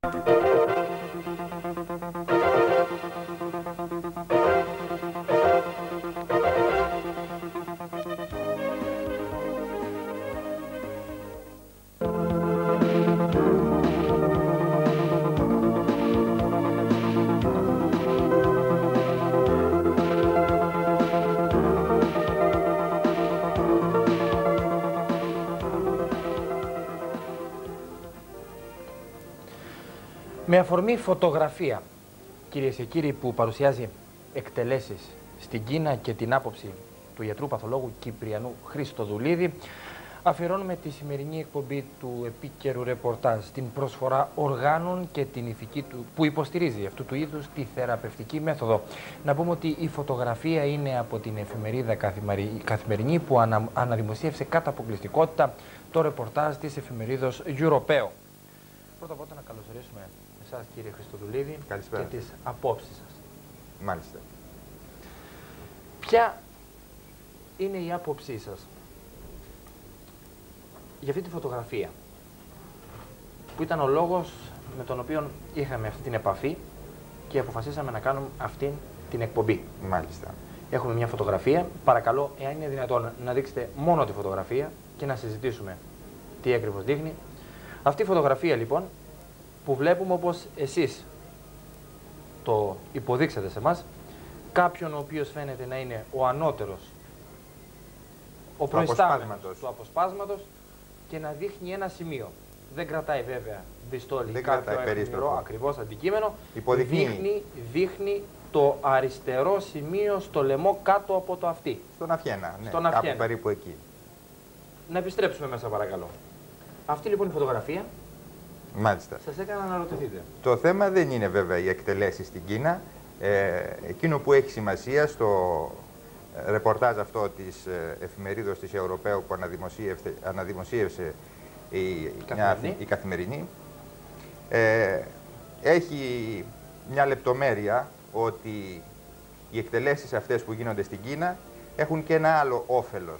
Με αφορμή φωτογραφία, κυρίες και κύριοι, που παρουσιάζει εκτελέσεις στην Κίνα και την άποψη του ιατρού παθολόγου Κυπριανού Χριστοδουλίδη, αφιερώνουμε τη σημερινή εκπομπή του επίκαιρου ρεπορτάζ στην προσφορά οργάνων και την ηθική του που υποστηρίζει αυτού του είδους τη θεραπευτική μέθοδο. Να πούμε ότι η φωτογραφία είναι από την εφημερίδα Καθημερινή που αναδημοσίευσε κατά αποκλειστικότητα το ρεπορτάζ της εφημερίδος Europeo. Πρώτα απ' όλα να καλωσορίσουμε εσάς, κύριε Χριστοδουλίδη, Καλησπέρα. και τις απόψεις σας. Μάλιστα. Ποια είναι η άποψή σας για αυτή τη φωτογραφία, που ήταν ο λόγος με τον οποίο είχαμε αυτή την επαφή και αποφασίσαμε να κάνουμε αυτή την εκπομπή? Μάλιστα. Έχουμε μια φωτογραφία. Παρακαλώ, εάν είναι δυνατόν, να δείξετε μόνο τη φωτογραφία και να συζητήσουμε τι ακριβώς δείχνει. Αυτή η φωτογραφία, λοιπόν, που βλέπουμε, όπως εσείς το υποδείξατε σε μας, κάποιον ο οποίος φαίνεται να είναι ο ανώτερος, ο προϊστάμενος του αποσπάσματος, και να δείχνει ένα σημείο. Δεν κρατάει βέβαια πιστόλι ή κάποιο αιχμηρό ακριβώς αντικείμενο. Δείχνει το αριστερό σημείο στο λαιμό κάτω από το αυτί. Στον αφιένα, ναι, στον κάπου αφιένα. περίπου εκεί. Να επιστρέψουμε μέσα, παρακαλώ. Αυτή λοιπόν η φωτογραφία, μάλιστα, σας έκανα να ρωτηθείτε. Το θέμα δεν είναι βέβαια οι εκτελέσεις στην Κίνα. Εκείνο που έχει σημασία στο ρεπορτάζ αυτό της εφημερίδος της Ευρωπαίου που αναδημοσίευσε η Καθημερινή, έχει μια λεπτομέρεια ότι οι εκτελέσεις αυτές που γίνονται στην Κίνα έχουν και ένα άλλο όφελος.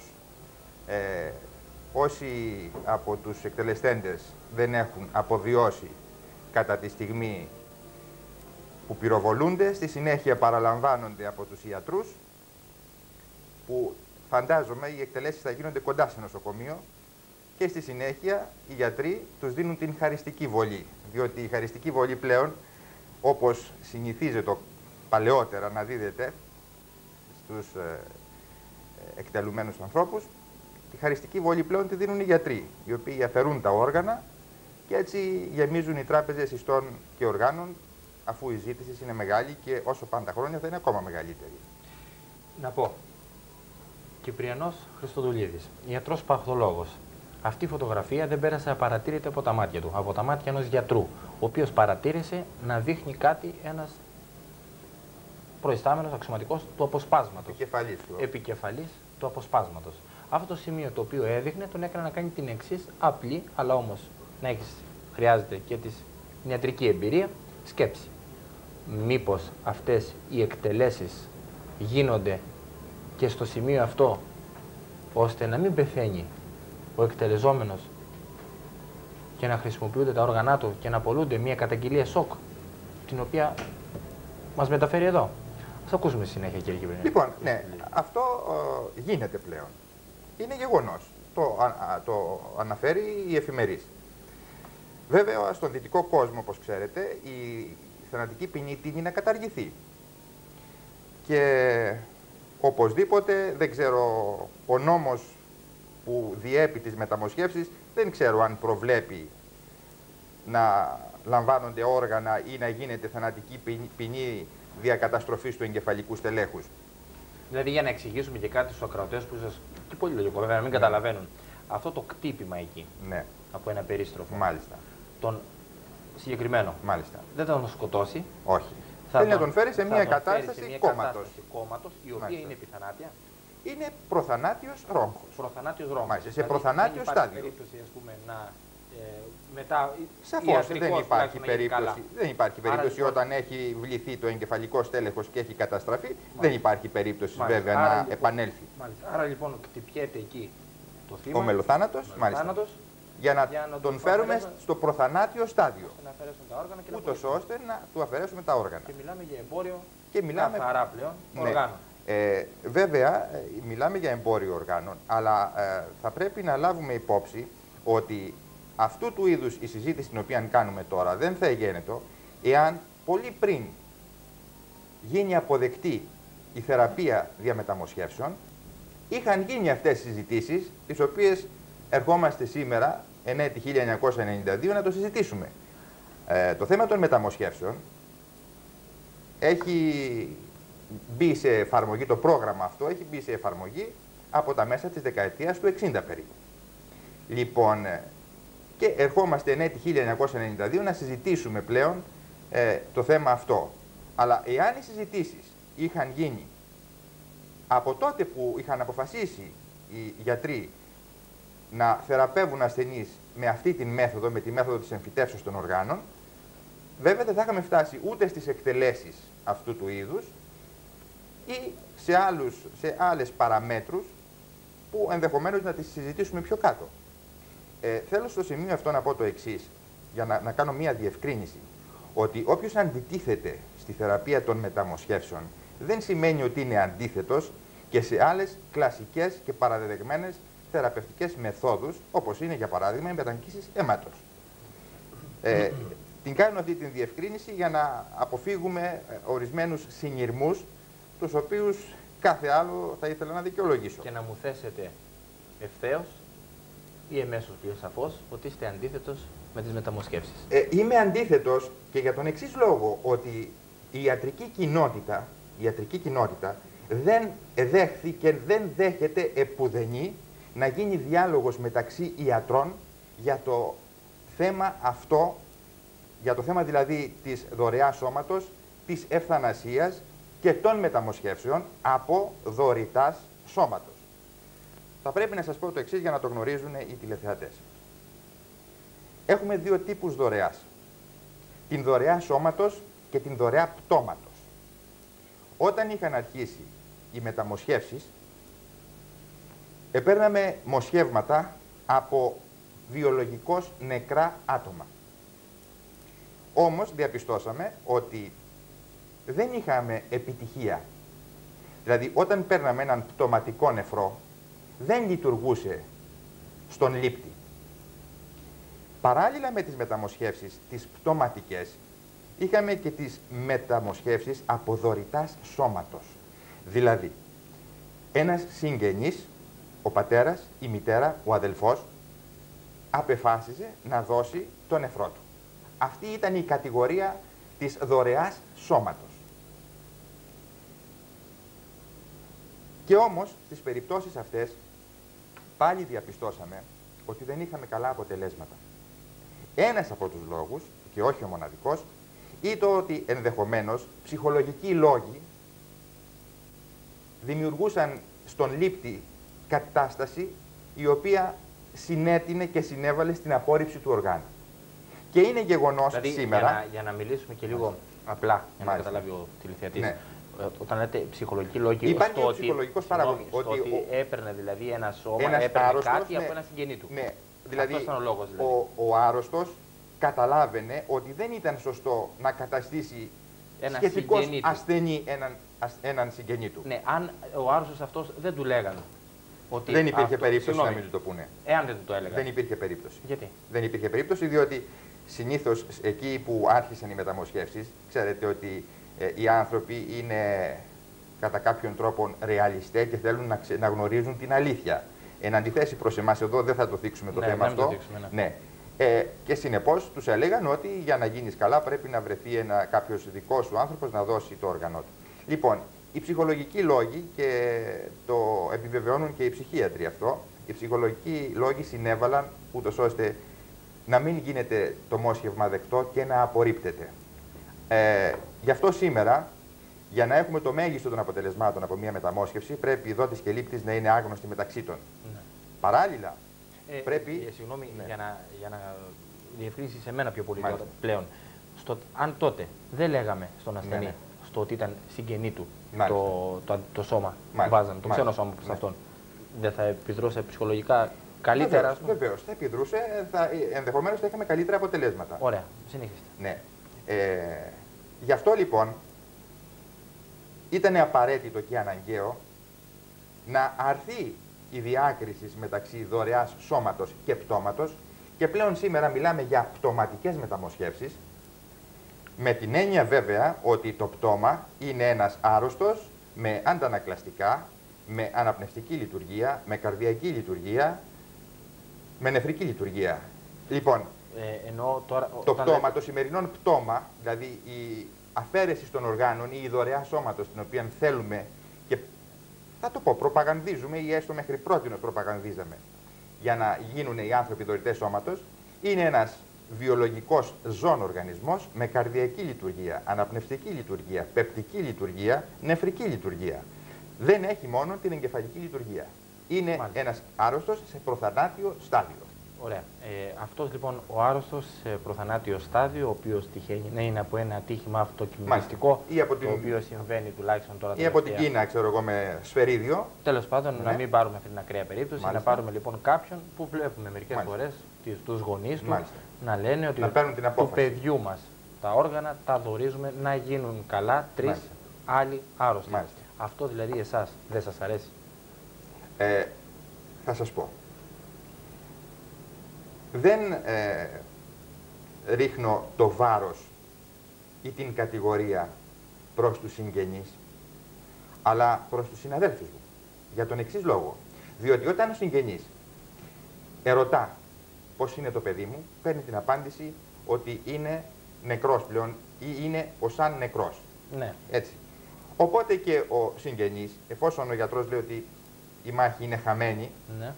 Όσοι από τους εκτελεστέντες δεν έχουν αποβιώσει κατά τη στιγμή που πυροβολούνται, στη συνέχεια παραλαμβάνονται από τους ιατρούς, που φαντάζομαι οι εκτελέσεις θα γίνονται κοντά σε νοσοκομείο, και στη συνέχεια οι γιατροί τους δίνουν την χαριστική βολή. Διότι η χαριστική βολή πλέον, όπως συνηθίζεται παλαιότερα να δίδεται στους εκτελουμένους ανθρώπους, τη χαριστική βολή πλέον τη δίνουν οι γιατροί, οι οποίοι αφαιρούν τα όργανα και έτσι γεμίζουν οι τράπεζες ιστών και οργάνων, αφού η ζήτηση είναι μεγάλη και όσο πάνε τα χρόνια θα είναι ακόμα μεγαλύτερη. Να πω, Κυπριανός Χριστοδουλίδης, ιατρός παθολόγος. Αυτή η φωτογραφία δεν πέρασε απαρατήρητη από τα μάτια του, από τα μάτια ενός γιατρού, ο οποίος παρατήρησε να δείχνει κάτι ένας προϊστάμενος αξιωματικός του αποσπάσματος. Επικεφαλής του αποσπάσματος. Αυτό το σημείο το οποίο έδειχνε τον έκανε να κάνει την εξής απλή, αλλά όμως να χρειάζεται και την ιατρική εμπειρία, σκέψη. Μήπως αυτές οι εκτελέσεις γίνονται και στο σημείο αυτό, ώστε να μην πεθαίνει ο εκτελεζόμενος και να χρησιμοποιούνται τα όργανά του και να απολούνται μια καταγγελία σοκ, την οποία μας μεταφέρει εδώ. Ας ακούσουμε στη συνέχεια, κύριε Κυπριανέ. Λοιπόν, ναι, αυτό γίνεται πλέον. Είναι γεγονός. Το αναφέρει η εφημερής. Βέβαια, στον δυτικό κόσμο, όπως ξέρετε, η θανατική ποινή τείνει να καταργηθεί. Και οπωσδήποτε, δεν ξέρω, ο νόμος που διέπει τις μεταμοσχεύσεις, δεν ξέρω αν προβλέπει να λαμβάνονται όργανα ή να γίνεται θανατική ποινή διακαταστροφής του εγκεφαλικού στελέχους. Δηλαδή, για να εξηγήσουμε και κάτι στους ακροατές που ίσως και πολύ λογικό, βέβαια, να μην καταλαβαίνουν, αυτό το κτύπημα εκεί, από ένα περίστροφο, τον συγκεκριμένο, δεν θα τον σκοτώσει. Όχι. Θέλει να τον φέρει σε μια κατάσταση κόμματος, η οποία είναι επιθανάτια. Είναι προθανάτιος ρόμχος. Προθανάτιος ρόμχος. Μάλιστα, σε προθανάτιο στάδιο. Δεν υπάρχει περίπτωση, ας πούμε, να μετά. Σαφώς δεν υπάρχει περίπτωση όταν έχει βληθεί το εγκεφαλικό στέλεχος και έχει καταστραφεί, δεν υπάρχει περίπτωση βέβαια να επανέλθει. Άρα λοιπόν κτυπιέται εκεί το θύμα. Ο μελοθάνατος, για να τον φέρουμε στο προθανάτιο στάδιο. Να αφαιρέσουν τα όργανα και ούτως ώστε να του αφαιρέσουμε τα όργανα. Και μιλάμε για εμπόριο καθαρά πλέον οργάνων. Βέβαια, μιλάμε για εμπόριο οργάνων, αλλά θα πρέπει να λάβουμε υπόψη ότι αυτού του είδους η συζήτηση την οποία κάνουμε τώρα δεν θα εγένετο εάν πολύ πριν γίνει αποδεκτή η θεραπεία διαμεταμοσχεύσεων, είχαν γίνει αυτές οι συζητήσεις, τις οποίες ερχόμαστε σήμερα, εν έτη 1992, να το συζητήσουμε. Το θέμα των μεταμοσχεύσεων έχει μπει σε εφαρμογή, το πρόγραμμα αυτό έχει μπει σε εφαρμογή από τα μέσα της δεκαετίας του 60 περίπου. Λοιπόν, και ερχόμαστε εν έτη 1992 να συζητήσουμε πλέον το θέμα αυτό. Αλλά εάν οι συζητήσεις είχαν γίνει από τότε που είχαν αποφασίσει οι γιατροί να θεραπεύουν ασθενείς με αυτή τη μέθοδο, με τη μέθοδο της εμφυτεύσεως των οργάνων, βέβαια δεν θα είχαμε φτάσει ούτε στις εκτελέσεις αυτού του είδους ή σε άλλες παραμέτρους που ενδεχομένως να τις συζητήσουμε πιο κάτω. Θέλω στο σημείο αυτό να πω το εξής, για να κάνω μία διευκρίνηση, ότι όποιος αντιτίθεται στη θεραπεία των μεταμοσχεύσεων δεν σημαίνει ότι είναι αντίθετος και σε άλλες κλασικές και παραδεδεγμένες θεραπευτικές μεθόδους, όπως είναι για παράδειγμα η μεταγγίσεις αίματος. Την κάνω αυτή την διευκρίνηση για να αποφύγουμε ορισμένους συνειρμούς, τους οποίους κάθε άλλο θα ήθελα να δικαιολογήσω. Και να μου θέσετε ευθέως ή εμέσως πιο σαφώς ότι είστε αντίθετος με τις μεταμοσχεύσεις. Είμαι αντίθετος και για τον εξής λόγο, ότι η ιατρική κοινότητα δεν δέχθη και δεν δέχεται επουδενή να γίνει διάλογος μεταξύ ιατρών για το θέμα αυτό, για το θέμα δηλαδή της δωρεάς σώματος, της ευθανασίας και των μεταμοσχεύσεων από δωρητάς σώματος. Θα πρέπει να σας πω το εξής για να το γνωρίζουν οι τηλεθεατές. Έχουμε δύο τύπους δωρεάς. Την δωρεά σώματος και την δωρεά πτώματος. Όταν είχαν αρχίσει οι μεταμοσχεύσεις, παίρναμε μοσχεύματα από βιολογικώς νεκρά άτομα. Όμως διαπιστώσαμε ότι δεν είχαμε επιτυχία. Δηλαδή όταν παίρναμε έναν πτωματικό νεφρό, δεν λειτουργούσε στον λήπτη. Παράλληλα με τις μεταμοσχεύσεις τις πτωματικές, είχαμε και τις μεταμοσχεύσεις από δωρητάς σώματος. Δηλαδή, ένας συγγενής, ο πατέρας, η μητέρα, ο αδελφός, απεφάσιζε να δώσει το νεφρό του. Αυτή ήταν η κατηγορία της δωρεάς σώματος. Και όμως, στις περιπτώσεις αυτές, πάλι διαπιστώσαμε ότι δεν είχαμε καλά αποτελέσματα. Ένας από τους λόγους, και όχι ο μοναδικός, ήταν ότι ενδεχομένως ψυχολογικοί λόγοι δημιουργούσαν στον λήπτη κατάσταση η οποία συνέτεινε και συνέβαλε στην απόρριψη του οργάνου. Και είναι γεγονός δηλαδή, σήμερα... Για να μιλήσουμε και λίγο απλά, για να καταλάβει ο τηλεθεατής. Ναι. Όταν λέτε ψυχολογικοί λόγοι, υπάρχει ο ψυχολογικός παράγοντας. Ότι έπαιρνε δηλαδή ένα σώμα, έπαιρνε κάτι από ένα συγγενή του. Ναι, δηλαδή, αυτός ήταν ο λόγος. Δηλαδή. Ο άρρωστος καταλάβαινε ότι δεν ήταν σωστό να καταστήσει σχετικώς ασθενή έναν συγγενή του. Ναι, αν ο άρρωστος αυτός δεν του λέγανε. Ότι δεν υπήρχε περίπτωση να μην του το πούνε. Εάν δεν του το έλεγαν. Δεν υπήρχε περίπτωση. Γιατί? Δεν υπήρχε περίπτωση, διότι συνήθως εκεί που άρχισαν οι μεταμοσχεύσεις, ξέρετε ότι οι άνθρωποι είναι κατά κάποιον τρόπο ρεαλιστές και θέλουν να γνωρίζουν την αλήθεια. Εν αντιθέσει προς εμάς εδώ δεν θα το θίξουμε το θέμα αυτό. Ναι. Και συνεπώς τους έλεγαν ότι για να γίνεις καλά πρέπει να βρεθεί κάποιος δικός σου άνθρωπος να δώσει το όργανο του. Λοιπόν, οι ψυχολογικοί λόγοι, και το επιβεβαιώνουν και οι ψυχίατροι αυτό, οι ψυχολογικοί λόγοι συνέβαλαν ούτως ώστε να μην γίνεται το μόσχευμα δεκτό και να απορρίπτεται. Γι' αυτό σήμερα, για να έχουμε το μέγιστο των αποτελεσμάτων από μια μεταμόσχευση, πρέπει οι δότης και λήπτης να είναι άγνωστοι μεταξύ των. Ναι. Παράλληλα, πρέπει... Συγγνώμη, ναι. για να διευκρινίσει σε μένα πιο πολύ πλέον. Αν τότε δεν λέγαμε στον ασθενή ναι. στο ότι ήταν συγγενή του το σώμα που βάζανε, το ξένο σώμα προς αυτόν, δεν θα επιδρούσε ψυχολογικά Καλύτερα. Βεβαίως, θα επιδρούσε, ενδεχομένως θα είχαμε καλύτερα αποτελέσματα. Ωραία, συνεχίστε. Ναι. Γι' αυτό λοιπόν ήταν απαραίτητο και αναγκαίο να αρθεί η διάκριση μεταξύ δωρεάς σώματος και πτώματος, και πλέον σήμερα μιλάμε για πτωματικές μεταμοσχεύσεις, με την έννοια βέβαια ότι το πτώμα είναι ένας άρρωστος με αντανακλαστικά, με αναπνευστική λειτουργία, με καρδιακή λειτουργία, με νεφρική λειτουργία. Λοιπόν, τώρα, το πτώμα, το σημερινό πτώμα, δηλαδή η αφαίρεση των οργάνων ή η δωρεά σώματος, την οποία θέλουμε και θα το πω, προπαγανδίζουμε ή έστω μέχρι πρότινος προπαγανδίζαμε για να γίνουν οι άνθρωποι δωρητές σώματος, είναι ένας βιολογικός ζών οργανισμός με καρδιακή λειτουργία, αναπνευστική λειτουργία, πεπτική λειτουργία, νεφρική λειτουργία. Δεν έχει μόνο την εγκεφαλική λειτουργία. Είναι ένας άρρωστος σε προθανάτιο στάδιο. Ωραία. Αυτός λοιπόν ο άρρωστος σε προθανάτιο στάδιο, ο οποίος τυχαίνει να είναι από ένα ατύχημα αυτοκινητιστικό, το οποίο συμβαίνει τουλάχιστον τώρα. Ή από την Κίνα, ξέρω εγώ, με σφαιρίδιο. Τέλος πάντων, να μην πάρουμε αυτή την ακραία περίπτωση, να πάρουμε λοιπόν κάποιον που βλέπουμε μερικές φορές τους γονείς του να λένε ότι του παιδιού μας τα όργανα τα δωρίζουμε να γίνουν καλά 3 άλλοι άρρωστοι. Αυτό δηλαδή εσάς δεν σας αρέσει? Θα σας πω. Δεν ρίχνω το βάρος ή την κατηγορία προς τους συγγενείς, αλλά προς τους συναδέλφους μου. Για τον εξής λόγο. Διότι όταν ο συγγενής ερωτά πώς είναι το παιδί μου, παίρνει την απάντηση ότι είναι νεκρός πλέον ή είναι ο σαν νεκρός. Ναι. Έτσι. Οπότε και ο συγγενής, εφόσον ο γιατρός λέει ότι η μάχη είναι χαμένη, ναι,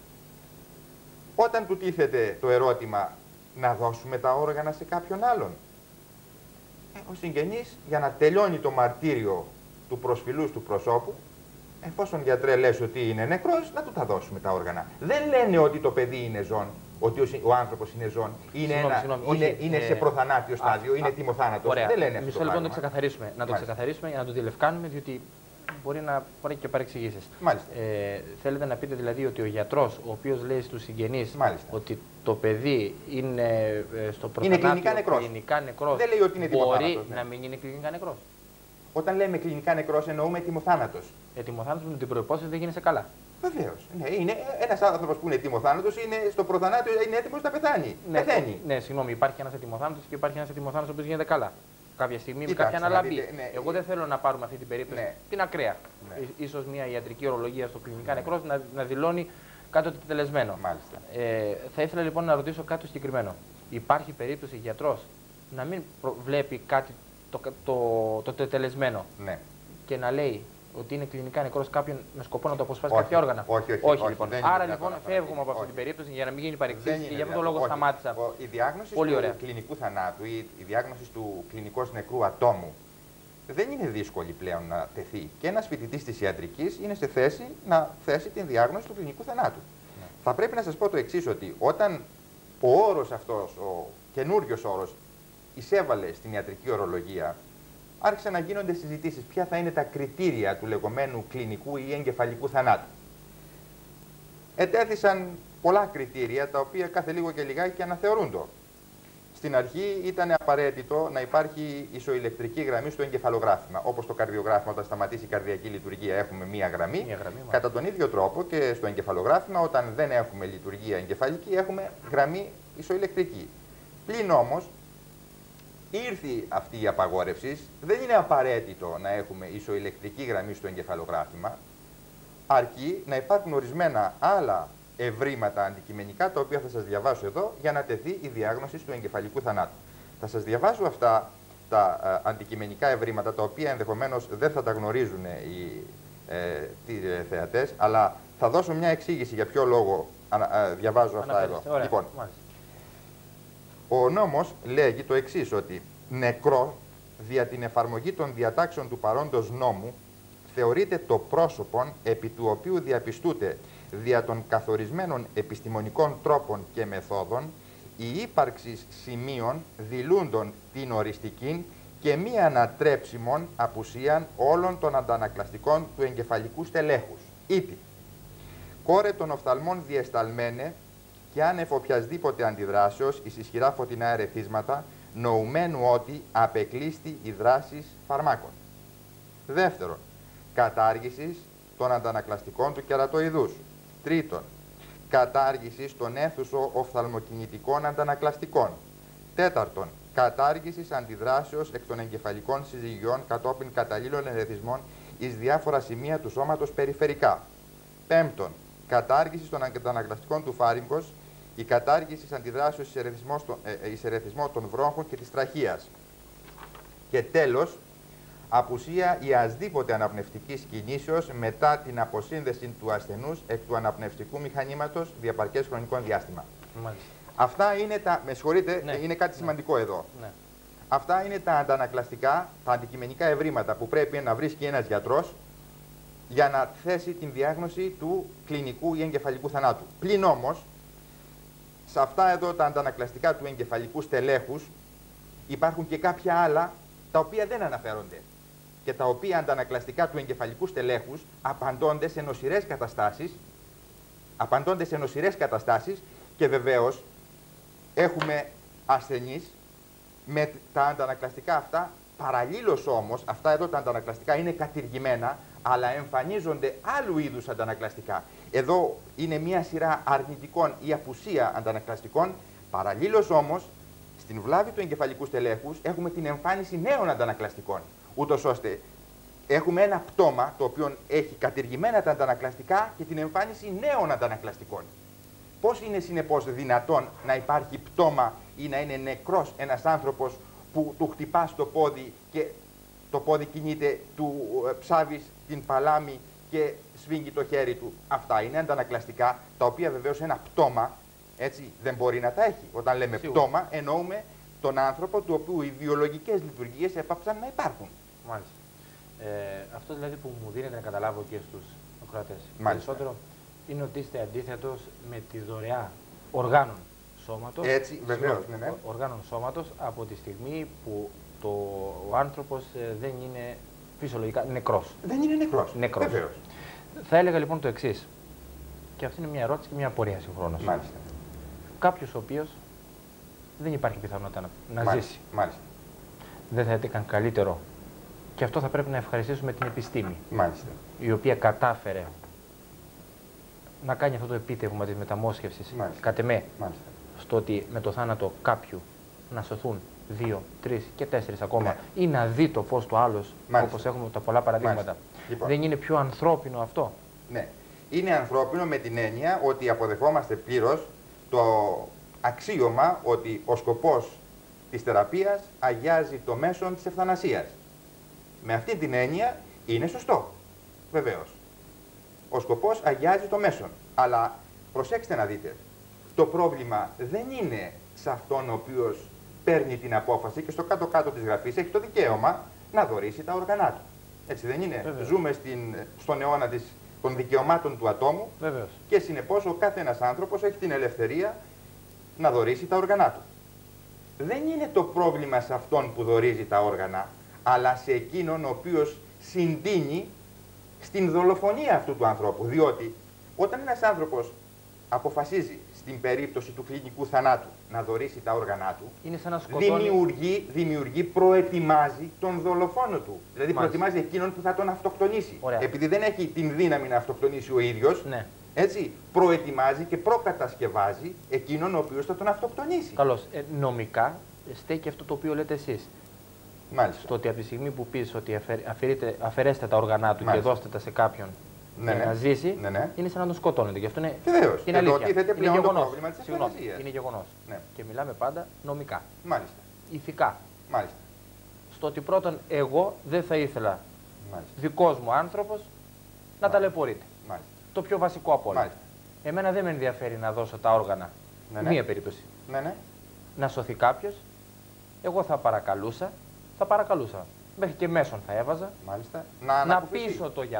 όταν του τίθεται το ερώτημα να δώσουμε τα όργανα σε κάποιον άλλον, ο συγγενής, για να τελειώνει το μαρτύριο του προσφυλούς του προσώπου, εφόσον γιατρέ λες ότι είναι νεκρός, να του τα δώσουμε τα όργανα. Δεν λένε ότι το παιδί είναι ζών, ότι ο άνθρωπος είναι ζών, είναι σε προθανάτιο στάδιο, είναι τιμοθάνατος. Δεν λένε αυτό. Μισό λεπτό να το ξεκαθαρίσουμε. Να το ξεκαθαρίσουμε για να το διελευκάνουμε, διότι μπορεί να μπορεί και παρεξηγήσεις. Θέλετε να πείτε δηλαδή ότι ο γιατρός, ο οποίος λέει στους συγγενείς ότι το παιδί είναι στο προθανάτιο κλινικά νεκρός, δεν λέει ότι είναι μπορεί να μην είναι κλινικά νεκρός? Όταν λέμε κλινικά νεκρός εννοούμε ετοιμοθάνατος. Ετοιμοθάνατος με την προϋπόθεση δεν γίνεσαι καλά. Βεβαίως. Ναι, είναι ένας άνθρωπος που είναι ετοιμοθάνατος, είναι στο προθανάτιο, είναι έτοιμος να πεθάνει. Ναι, πεθαίνει. Ναι, συγγνώμη, υπάρχει ένας ετοιμοθάνατος και υπάρχει ένας ετοιμοθάνατος που γίνεται καλά. Κάποια στιγμή με κάποια αναλαμπή. Ναι. Εγώ δεν θέλω να πάρουμε αυτή την περίπτωση, την ακραία. Ναι. Ίσως μια ιατρική ορολογία στο κλινικά νεκρός να δηλώνει κάτι τελεσμένο. Θα ήθελα λοιπόν να ρωτήσω κάτι συγκεκριμένο. Υπάρχει περίπτωση γιατρός να μην βλέπει κάτι το τετελεσμένο και να λέει ότι είναι κλινικά νεκρός κάποιον με σκοπό να το αποσπάσει κάποια όργανα? Όχι, λοιπόν. Άρα λοιπόν φεύγουμε από αυτή την περίπτωση για να μην γίνει παρεξήγηση και για αυτόν τον λόγο σταμάτησα. Η διάγνωση του κλινικού θανάτου ή η διάγνωση του κλινικώς νεκρού ατόμου δεν είναι δύσκολη πλέον να τεθεί. Και ένας φοιτητής της ιατρικής είναι σε θέση να θέσει την διάγνωση του κλινικού θανάτου. Θα πρέπει να σας πω το εξής, ότι όταν ο όρος αυτός, ο καινούριος όρος, εισέβαλε στην ιατρική ορολογία, άρχισαν να γίνονται συζητήσεις ποια θα είναι τα κριτήρια του λεγόμενου κλινικού ή εγκεφαλικού θανάτου. Ετέθησαν πολλά κριτήρια, τα οποία κάθε λίγο και λιγάκι αναθεωρούνται. Στην αρχή ήταν απαραίτητο να υπάρχει ισοηλεκτρική γραμμή στο εγκεφαλογράφημα. Όπως το καρδιογράφημα, όταν σταματήσει η καρδιακή λειτουργία, έχουμε μία γραμμή. Κατά τον ίδιο τρόπο και στο εγκεφαλογράφημα, όταν δεν έχουμε λειτουργία εγκεφαλική, έχουμε γραμμή ισοηλεκτρική. Πλην όμως, ήρθε αυτή η απαγόρευση, δεν είναι απαραίτητο να έχουμε ισοηλεκτρική γραμμή στο εγκεφαλογράφημα, αρκεί να υπάρχουν ορισμένα άλλα ευρήματα αντικειμενικά, τα οποία θα σας διαβάσω εδώ, για να τεθεί η διάγνωση του εγκεφαλικού θανάτου. Θα σας διαβάσω αυτά τα αντικειμενικά ευρήματα, τα οποία ενδεχομένως δεν θα τα γνωρίζουν οι θεατές, αλλά θα δώσω μια εξήγηση για ποιο λόγο διαβάζω αυτά εδώ. Λοιπόν, ο νόμος λέγει το εξής, ότι νεκρό δια την εφαρμογή των διατάξεων του παρόντος νόμου θεωρείται το πρόσωπον επί του οποίου διαπιστούται δια των καθορισμένων επιστημονικών τρόπων και μεθόδων η ύπαρξη σημείων δηλούντων την οριστική και μη ανατρέψιμων απουσίαν όλων των αντανακλαστικών του εγκεφαλικού στελέχους. Ήτι, κόρε των οφθαλμών διεσταλμένε και άνευ οποιασδήποτε αντιδράσεως εις ισχυρά φωτεινά ερεθίσματα, νοουμένου ότι απεκλείστη η δράση φαρμάκων. Δεύτερον, κατάργησης των αντανακλαστικών του κερατοειδούς. Τρίτον, κατάργησης των αίθουσο οφθαλμοκινητικών αντανακλαστικών. Τέταρτον, κατάργησης αντιδράσεως εκ των εγκεφαλικών συζυγιών κατόπιν καταλήλων ερεθισμών εις διάφορα σημεία του σώματος περιφερικά. Πέμπτον, κατάργησης των αντανακλαστικών του φάρυγγος, η κατάργηση αντιδράσεως εις ερεθισμό των βρόχων και της τραχείας. Και τέλος, απουσία ιασδήποτε αναπνευστικής κινήσεως μετά την αποσύνδεση του ασθενούς εκ του αναπνευστικού μηχανήματος διαπαρκές χρονικό διάστημα. Μάλιστα. Αυτά είναι τα. Με συγχωρείτε, Ναι. είναι κάτι σημαντικό εδώ. Ναι. Αυτά είναι τα αντανακλαστικά, τα αντικειμενικά ευρήματα που πρέπει να βρίσκει ένας γιατρός για να θέσει την διάγνωση του κλινικού ή εγκεφαλικού θανάτου. Πλην όμως, σε αυτά εδώ τα αντανακλαστικά του εγκεφαλικού στελέχους υπάρχουν και κάποια άλλα τα οποία δεν αναφέρονται και τα οποία αντανακλαστικά του εγκεφαλικού στελέχους απαντώνται σε νοσηρές καταστάσεις και βεβαίως έχουμε ασθενείς με τα αντανακλαστικά αυτά. Παραλλήλως όμως, αυτά εδώ τα αντανακλαστικά είναι κατηργημένα, αλλά εμφανίζονται άλλου είδους αντανακλαστικά. Εδώ είναι μία σειρά αρνητικών ή απουσία αντανακλαστικών. Παραλλήλως όμως, στην βλάβη του εγκεφαλικού στελέχους έχουμε την εμφάνιση νέων αντανακλαστικών. Ούτως ώστε έχουμε ένα πτώμα το οποίο έχει κατηργημένα τα αντανακλαστικά και την εμφάνιση νέων αντανακλαστικών. Πώς είναι συνεπώς δυνατόν να υπάρχει πτώμα ή να είναι νεκρός ένας άνθρωπος που του χτυπάς το πόδι και το πόδι κινείται, του ψάβεις την παλάμη και σφίγγει το χέρι του? Αυτά είναι αντανακλαστικά, τα οποία βεβαίως ένα πτώμα έτσι δεν μπορεί να τα έχει. Όταν λέμε Σίγουρα. πτώμα, εννοούμε τον άνθρωπο του οποίου οι βιολογικές λειτουργίες έπαψαν να υπάρχουν. Μάλιστα. Αυτό δηλαδή που μου δίνεται να καταλάβω και στους ακροατές Μάλιστα. είναι ότι είστε αντίθετος με τη δωρεά οργάνων σώματος. Έτσι, βεβαίως, ναι. Οργάνων σώματος από τη στιγμή που ο άνθρωπος δεν είναι φυσιολογικά νεκρός. Δεν είναι νεκρός. Βεβαίως. Θα έλεγα λοιπόν το εξής. Και αυτή είναι μια ερώτηση και μια απορία συγχρόνως. Μάλιστα. Κάποιος ο οποίος δεν υπάρχει πιθανότητα να ζήσει. Μάλιστα. Δεν θα ήταν καλύτερο? Και αυτό θα πρέπει να ευχαριστήσουμε την επιστήμη. Μάλιστα. Η οποία κατάφερε να κάνει αυτό το επίτευγμα της μεταμόσχευσης, κατ' εμέ, στο ότι με το θάνατο κάποιου να σωθούν 2, 3 και 4 ακόμα, ή να δει το φως του άλλος, όπως έχουμε τα πολλά παραδείγματα. Λοιπόν. Δεν είναι πιο ανθρώπινο αυτό? Ναι. Είναι ανθρώπινο με την έννοια ότι αποδεχόμαστε πλήρως το αξίωμα ότι ο σκοπός της θεραπείας αγιάζει το μέσον της ευθανασίας. Με αυτή την έννοια είναι σωστό. Βεβαίως. Ο σκοπός αγιάζει το μέσον. Αλλά προσέξτε να δείτε, το πρόβλημα δεν είναι σε αυτόν ο οποίος παίρνει την απόφαση και στο κάτω-κάτω της γραφής έχει το δικαίωμα να δωρήσει τα όργανά του. Έτσι δεν είναι? Βεβαίως. Ζούμε στον αιώνα των δικαιωμάτων του ατόμου. Βεβαίως. Και συνεπώς ο κάθε ένας άνθρωπος έχει την ελευθερία να δωρήσει τα όργανά του. Δεν είναι το πρόβλημα σε αυτόν που δωρίζει τα όργανα, αλλά σε εκείνον ο οποίος συντείνει στην δολοφονία αυτού του ανθρώπου. Διότι όταν ένας άνθρωπος αποφασίζει στην περίπτωση του κλινικού θανάτου να δωρήσει τα όργανά του, είναι σαν να σκοτώνει... προετοιμάζει τον δολοφόνο του. Δηλαδή προετοιμάζει εκείνον που θα τον αυτοκτονήσει. Ωραία. Επειδή δεν έχει την δύναμη να αυτοκτονήσει ο ίδιος, Ναι. έτσι, προετοιμάζει και προκατασκευάζει εκείνον ο οποίος θα τον αυτοκτονήσει. Καλώς. Νομικά στέκει αυτό το οποίο λέτε εσείς. Μάλιστα. Στο ότι από τη στιγμή που πεις ότι αφαιρέστε τα όργανά του, Μάλιστα, και δώστε τα σε κάποιον ναι, για να ζήσει, ναι. είναι σαν να τον σκοτώνετε. Γι' αυτό είναι, Βεβαίως. είναι αλήθεια. Τίθεται πλέον το γεγονός. πρόβλημα της Συγγνώμη, ευθανασίας. είναι γεγονός. Ναι. Και μιλάμε πάντα νομικά, Μάλιστα. ηθικά. Μάλιστα. Στο ότι πρώτον εγώ δεν θα ήθελα Μάλιστα. δικός μου άνθρωπος να ταλαιπωρείται. Μάλιστα. Το πιο βασικό από όλα. Μάλιστα. Εμένα δεν με ενδιαφέρει να δώσω τα όργανα. Ναι, ναι. Μία περίπτωση. Ναι. Να σωθεί κάποιος, εγώ θα παρακαλούσα. Μέχρι και μέσον θα έβαζα. Μάλιστα. Να πείσω το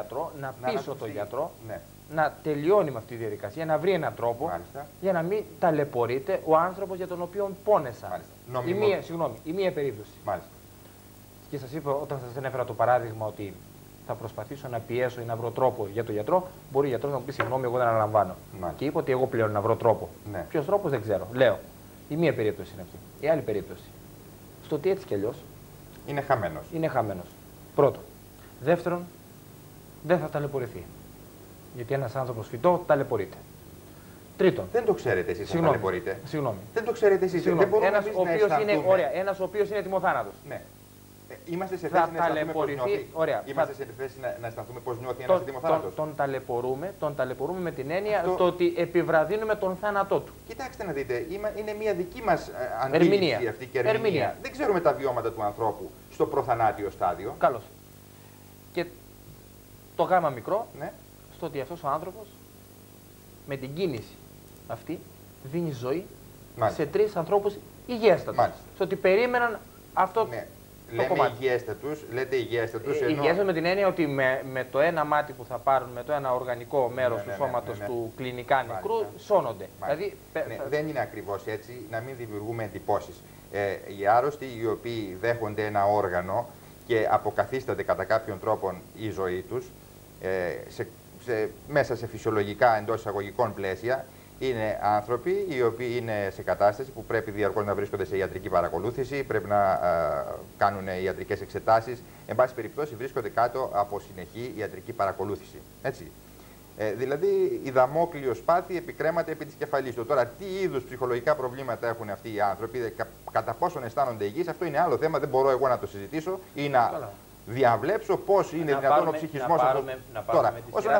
γιατρό, Ναι. να τελειώνει με αυτή τη διαδικασία, να βρει έναν τρόπο, Μάλιστα. για να μην ταλαιπωρείται ο άνθρωπος για τον οποίο πόνεσα. Μάλιστα. Η μία περίπτωση. Μάλιστα. Και σας είπα όταν σας ανέφερα το παράδειγμα ότι θα προσπαθήσω να πιέσω ή να βρω τρόπο για τον γιατρό, μπορεί ο γιατρός να μου πει συγγνώμη, εγώ δεν αναλαμβάνω. Και είπα ότι εγώ πλέον να βρω τρόπο. Ναι. Ποιος τρόπος δεν ξέρω. Λέω. Η μία περίπτωση είναι αυτή. Η άλλη περίπτωση. Στο ότι έτσι κι αλλιώς. Είναι χαμένος. Είναι χαμένος. Πρώτον. Δεύτερον, δεν θα ταλαιπωρηθεί. Γιατί ένας άνθρωπος φυτό ταλαιπωρείται. Τρίτον. Δεν το ξέρετε εσείς αν ταλαιπωρείτε. Συγγνώμη. Δεν το ξέρετε εσείς. Δεν μπορούμε ένας ο οποίος είναι ετοιμοθάνατος. Ναι. Είμαστε σε θέση να αισθανθούμε πώς νιώθει. Είμαστε σε θέση να αισθανθούμε πώς νιώθει ένας ετοιμοθάνατος. Τον ταλαιπωρούμε με την έννοια το ότι επιβραδύνουμε τον θάνατό του. Κοιτάξτε να δείτε, είναι μια δική μας αντίληψη αυτή και ερμηνεία. Δεν ξέρουμε τα βιώματα του ανθρώπου στο προθανάτιο στάδιο. Καλώς. Και το γάμα μικρό, στο ότι αυτός ο άνθρωπος με την κίνηση αυτή δίνει ζωή σε 3 ανθρώπους υγιέστατους. Στο ότι περίμεναν αυτό το κομμάτι. Λέτε υγιέστατους. Υγιέστατους με την έννοια ότι με το ένα μάτι που θα πάρουν, με το ένα οργανικό μέρος του σώματος του κλινικά νεκρού, σώνονται. Δηλαδή, δεν είναι ακριβώς έτσι, να μην δημιουργούμε εντυπώσεις. Οι άρρωστοι οι οποίοι δέχονται ένα όργανο και αποκαθίσταται κατά κάποιον τρόπο η ζωή τους, μέσα σε φυσιολογικά εντός εισαγωγικών πλαίσια, είναι άνθρωποι οι οποίοι είναι σε κατάσταση που πρέπει διαρκώς να βρίσκονται σε ιατρική παρακολούθηση, πρέπει να κάνουν ιατρικές εξετάσεις. Εν πάση περιπτώσει, βρίσκονται κάτω από συνεχή ιατρική παρακολούθηση. Έτσι. Δηλαδή, η δαμόκλειο σπάθη επικρέμαται επί της κεφαλής του. Τώρα, τι είδους ψυχολογικά προβλήματα έχουν αυτοί οι άνθρωποι, κατά πόσον αισθάνονται υγιείς, αυτό είναι άλλο θέμα. Δεν μπορώ εγώ να το συζητήσω ή να διαβλέψω πώς είναι δυνατόν ο ψυχισμός αυτός. Τώρα,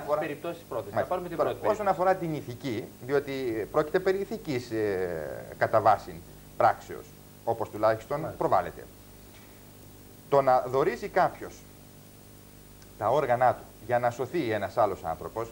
όσον αφορά την ηθική, διότι πρόκειται περί ηθικής κατά βάση πράξεως, όπως τουλάχιστον προβάλλεται. Το να δωρήσει κάποιος τα όργανά του για να σωθεί ένας άλλος άνθρωπος,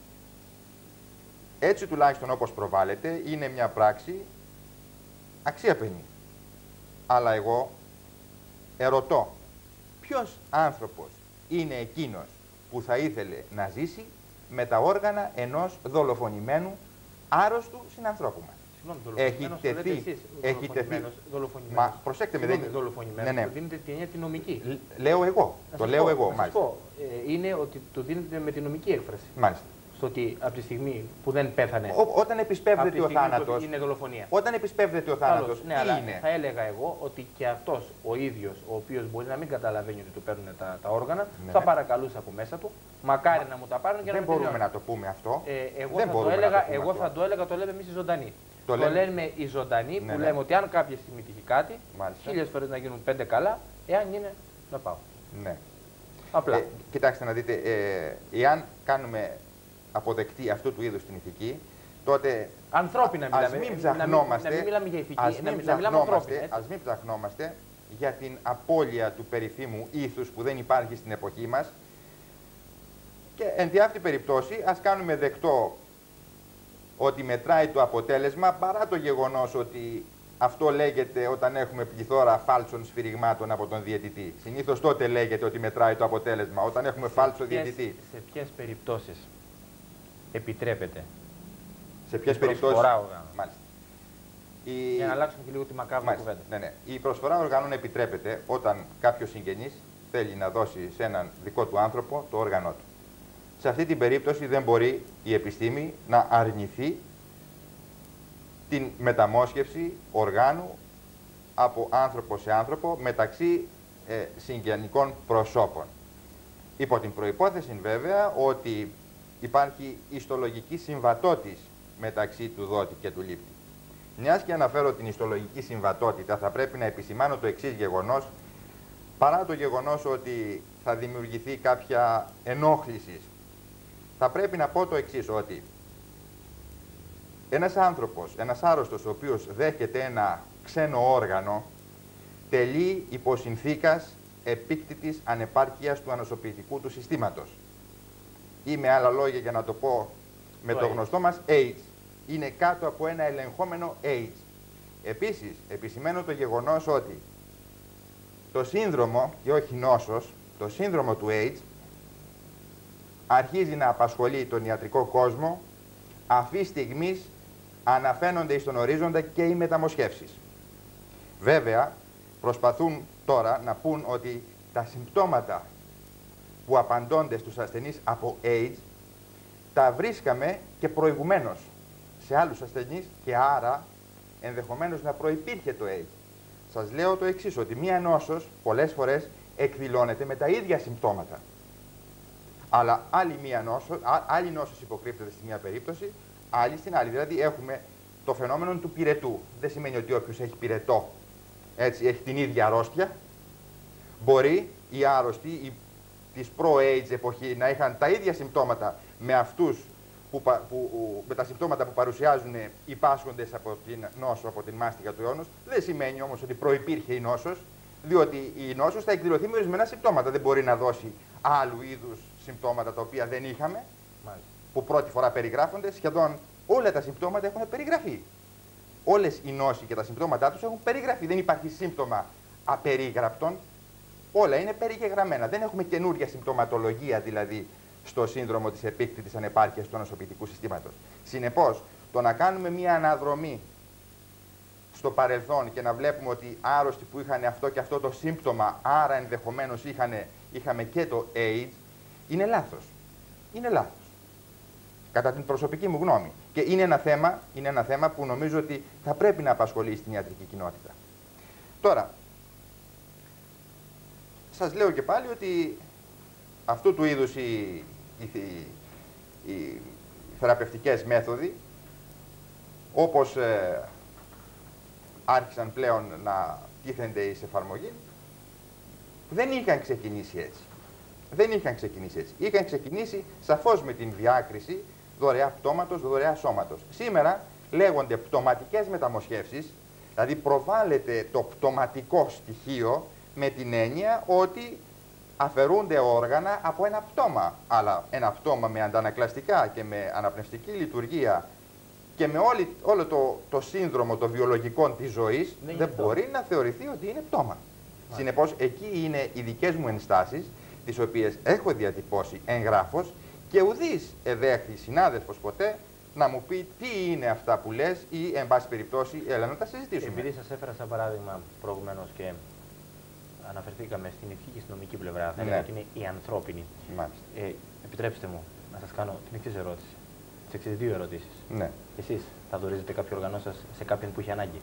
έτσι τουλάχιστον όπως προβάλλεται, είναι μια πράξη αξιέπαινη. Αλλά εγώ ερωτώ, ποιος άνθρωπος είναι εκείνος που θα ήθελε να ζήσει με τα όργανα ενός δολοφονημένου άρρωστου συνανθρώπου μας? Έχει τεθεί. Μα προσέξτε με, δεν είναι δολοφονημένο. Του δίνετε την έννοια τη νομική. Λέω εγώ. Το λέω εγώ. Είναι ότι του δίνετε με τη νομική έκφραση. Μάλιστα. Στο ότι από τη στιγμή που δεν πέθανε. Όταν επισπεύδεται ο θάνατος. Είναι δολοφονία. Όταν επισπεύδεται ο θάνατος. Ναι, αλλά θα έλεγα εγώ ότι και αυτός ο ίδιος, ο οποίος μπορεί να μην καταλαβαίνει ότι του παίρνουν τα όργανα, θα παρακαλούσε από μέσα του. Μακάρι να μου τα πάρουν και να μην δεν μπορούμε να το πούμε αυτό. Εγώ θα το έλεγα, το λέμε εμείς οι ζωντανοί. Το λέμε οι ζωντανοί που λέμε ότι αν κάποια στιγμή τύχει κάτι, 1000 φορές να γίνουν 5 καλά, εάν είναι να πάω. Ναι. Απλά. Κοιτάξτε να δείτε, εάν κάνουμε αποδεκτή αυτού του είδους την ηθική, τότε ανθρώπινα μιλάμε. Ας μην ψαχνόμαστε, να μην μιλάμε για ηθική, ας μην ψαχνόμαστε για την απώλεια του περίφημου ήθους που δεν υπάρχει στην εποχή μας και εν τη αυτή περιπτώσει ας κάνουμε δεκτό ότι μετράει το αποτέλεσμα παρά το γεγονός ότι αυτό λέγεται όταν έχουμε πληθώρα φάλσων σφυριγμάτων από τον διαιτητή. Συνήθως τότε λέγεται ότι μετράει το αποτέλεσμα, όταν έχουμε φάλσο διαιτητή. Σε ποιες περιπτώσεις επιτρέπεται? Σε ποιες περιπτώσεις? Μάλιστα. Για να αλλάξουμε και λίγο τη μακάβρη κουβέντα. Ναι. Η προσφορά οργάνων επιτρέπεται όταν κάποιος συγγενής θέλει να δώσει σε έναν δικό του άνθρωπο το όργανό του. Σε αυτή την περίπτωση δεν μπορεί η επιστήμη να αρνηθεί την μεταμόσχευση οργάνου από άνθρωπο σε άνθρωπο μεταξύ συγγενικών προσώπων. Υπό την προϋπόθεση βέβαια ότι υπάρχει ιστολογική συμβατότης μεταξύ του δότη και του λήπτη. Μιας και αναφέρω την ιστολογική συμβατότητα, θα πρέπει να επισημάνω το εξής γεγονός, παρά το γεγονός ότι θα δημιουργηθεί κάποια ενόχληση. Θα πρέπει να πω το εξής, ότι ένας άνθρωπος, ένας άρρωστος ο οποίος δέχεται ένα ξένο όργανο, τελεί υπό συνθήκας επίκτητης ανεπάρκειας του ανοσοποιητικού του συστήματος. Ή με άλλα λόγια, για να το πω με το γνωστό μας, AIDS. Είναι κάτω από ένα ελεγχόμενο AIDS. Επίσης, επισημαίνω το γεγονός ότι το σύνδρομο, και όχι νόσος, το σύνδρομο του AIDS αρχίζει να απασχολεί τον ιατρικό κόσμο, αυτή στιγμής αναφαίνονται στον ορίζοντα και οι μεταμοσχεύσεις. Βέβαια, προσπαθούν τώρα να πούν ότι τα συμπτώματα που απαντώνται στους ασθενείς από AIDS, τα βρίσκαμε και προηγουμένως σε άλλους ασθενείς και άρα ενδεχομένως να προϋπήρχε το AIDS. Σας λέω το εξής, ότι μία νόσος πολλές φορές εκδηλώνεται με τα ίδια συμπτώματα. Αλλά άλλη νόσος υποκρύπτεται στη μία περίπτωση, άλλη στην άλλη. Δηλαδή έχουμε το φαινόμενο του πυρετού. Δεν σημαίνει ότι όποιος έχει πυρετό, έτσι, έχει την ίδια αρρώστια. Μπορεί οι άρρωστοι της προ-AIDS εποχή να είχαν τα ίδια συμπτώματα με αυτούς με τα συμπτώματα που παρουσιάζουν οι πάσχοντες από την νόσο, από την μάστιγα του αιώνος. Δεν σημαίνει όμως ότι προϋπήρχε η νόσος, διότι η νόσος θα εκδηλωθεί με ορισμένα συμπτώματα. Δεν μπορεί να δώσει άλλου είδους συμπτώματα τα οποία δεν είχαμε, που πρώτη φορά περιγράφονται. Σχεδόν όλα τα συμπτώματα έχουν περιγραφεί. Όλες οι νόσοι και τα συμπτώματά τους έχουν περιγραφεί. Δεν υπάρχει σύμπτωμα απερίγραπτον. Όλα είναι περιγεγραμμένα. Δεν έχουμε καινούρια συμπτωματολογία δηλαδή στο σύνδρομο της επίκτητης ανεπάρκειας του νοσοποιητικού συστήματος. Συνεπώς, το να κάνουμε μία αναδρομή στο παρελθόν και να βλέπουμε ότι άρρωστοι που είχαν αυτό και αυτό το σύμπτωμα, άρα ενδεχομένως είχαμε και το AIDS, είναι λάθος. Είναι λάθος. Κατά την προσωπική μου γνώμη. Και είναι ένα θέμα που νομίζω ότι θα πρέπει να απασχολεί στην ιατρική κοινότητα. Τώρα, σας λέω και πάλι ότι αυτού του είδους οι θεραπευτικές μέθοδοι, όπως άρχισαν πλέον να τίθενται εις εφαρμογή, δεν είχαν ξεκινήσει έτσι. Δεν είχαν ξεκινήσει έτσι. Είχαν ξεκινήσει σαφώς με την διάκριση δωρεά πτώματος, δωρεά σώματος. Σήμερα λέγονται πτωματικές μεταμοσχεύσεις, δηλαδή προβάλλεται το πτωματικό στοιχείο με την έννοια ότι αφαιρούνται όργανα από ένα πτώμα. Αλλά ένα πτώμα με αντανακλαστικά και με αναπνευστική λειτουργία και με όλο το σύνδρομο των βιολογικών της ζωής δεν μπορεί να θεωρηθεί ότι είναι πτώμα. Συνεπώς, εκεί είναι οι δικές μου ενστάσεις, τις οποίες έχω διατυπώσει εγγράφος και ουδής εδέχθη συνάδελφος ποτέ να μου πει τι είναι αυτά που λες ή, εν πάση περιπτώσει, έλα να τα συζητήσουμε. Επειδή σας έφερα σαν παράδειγμα προηγουμένως και αναφερθήκαμε στην ηθική και στην νομική πλευρά, θα έλεγα ότι είναι η ανθρώπινη. Επιτρέψτε μου να σας κάνω την εξής ερώτηση. Τις εξής δύο ερωτήσεις. Ναι. Εσείς θα δωρίζετε κάποιο οργανό σας σε κάποιον που έχει ανάγκη?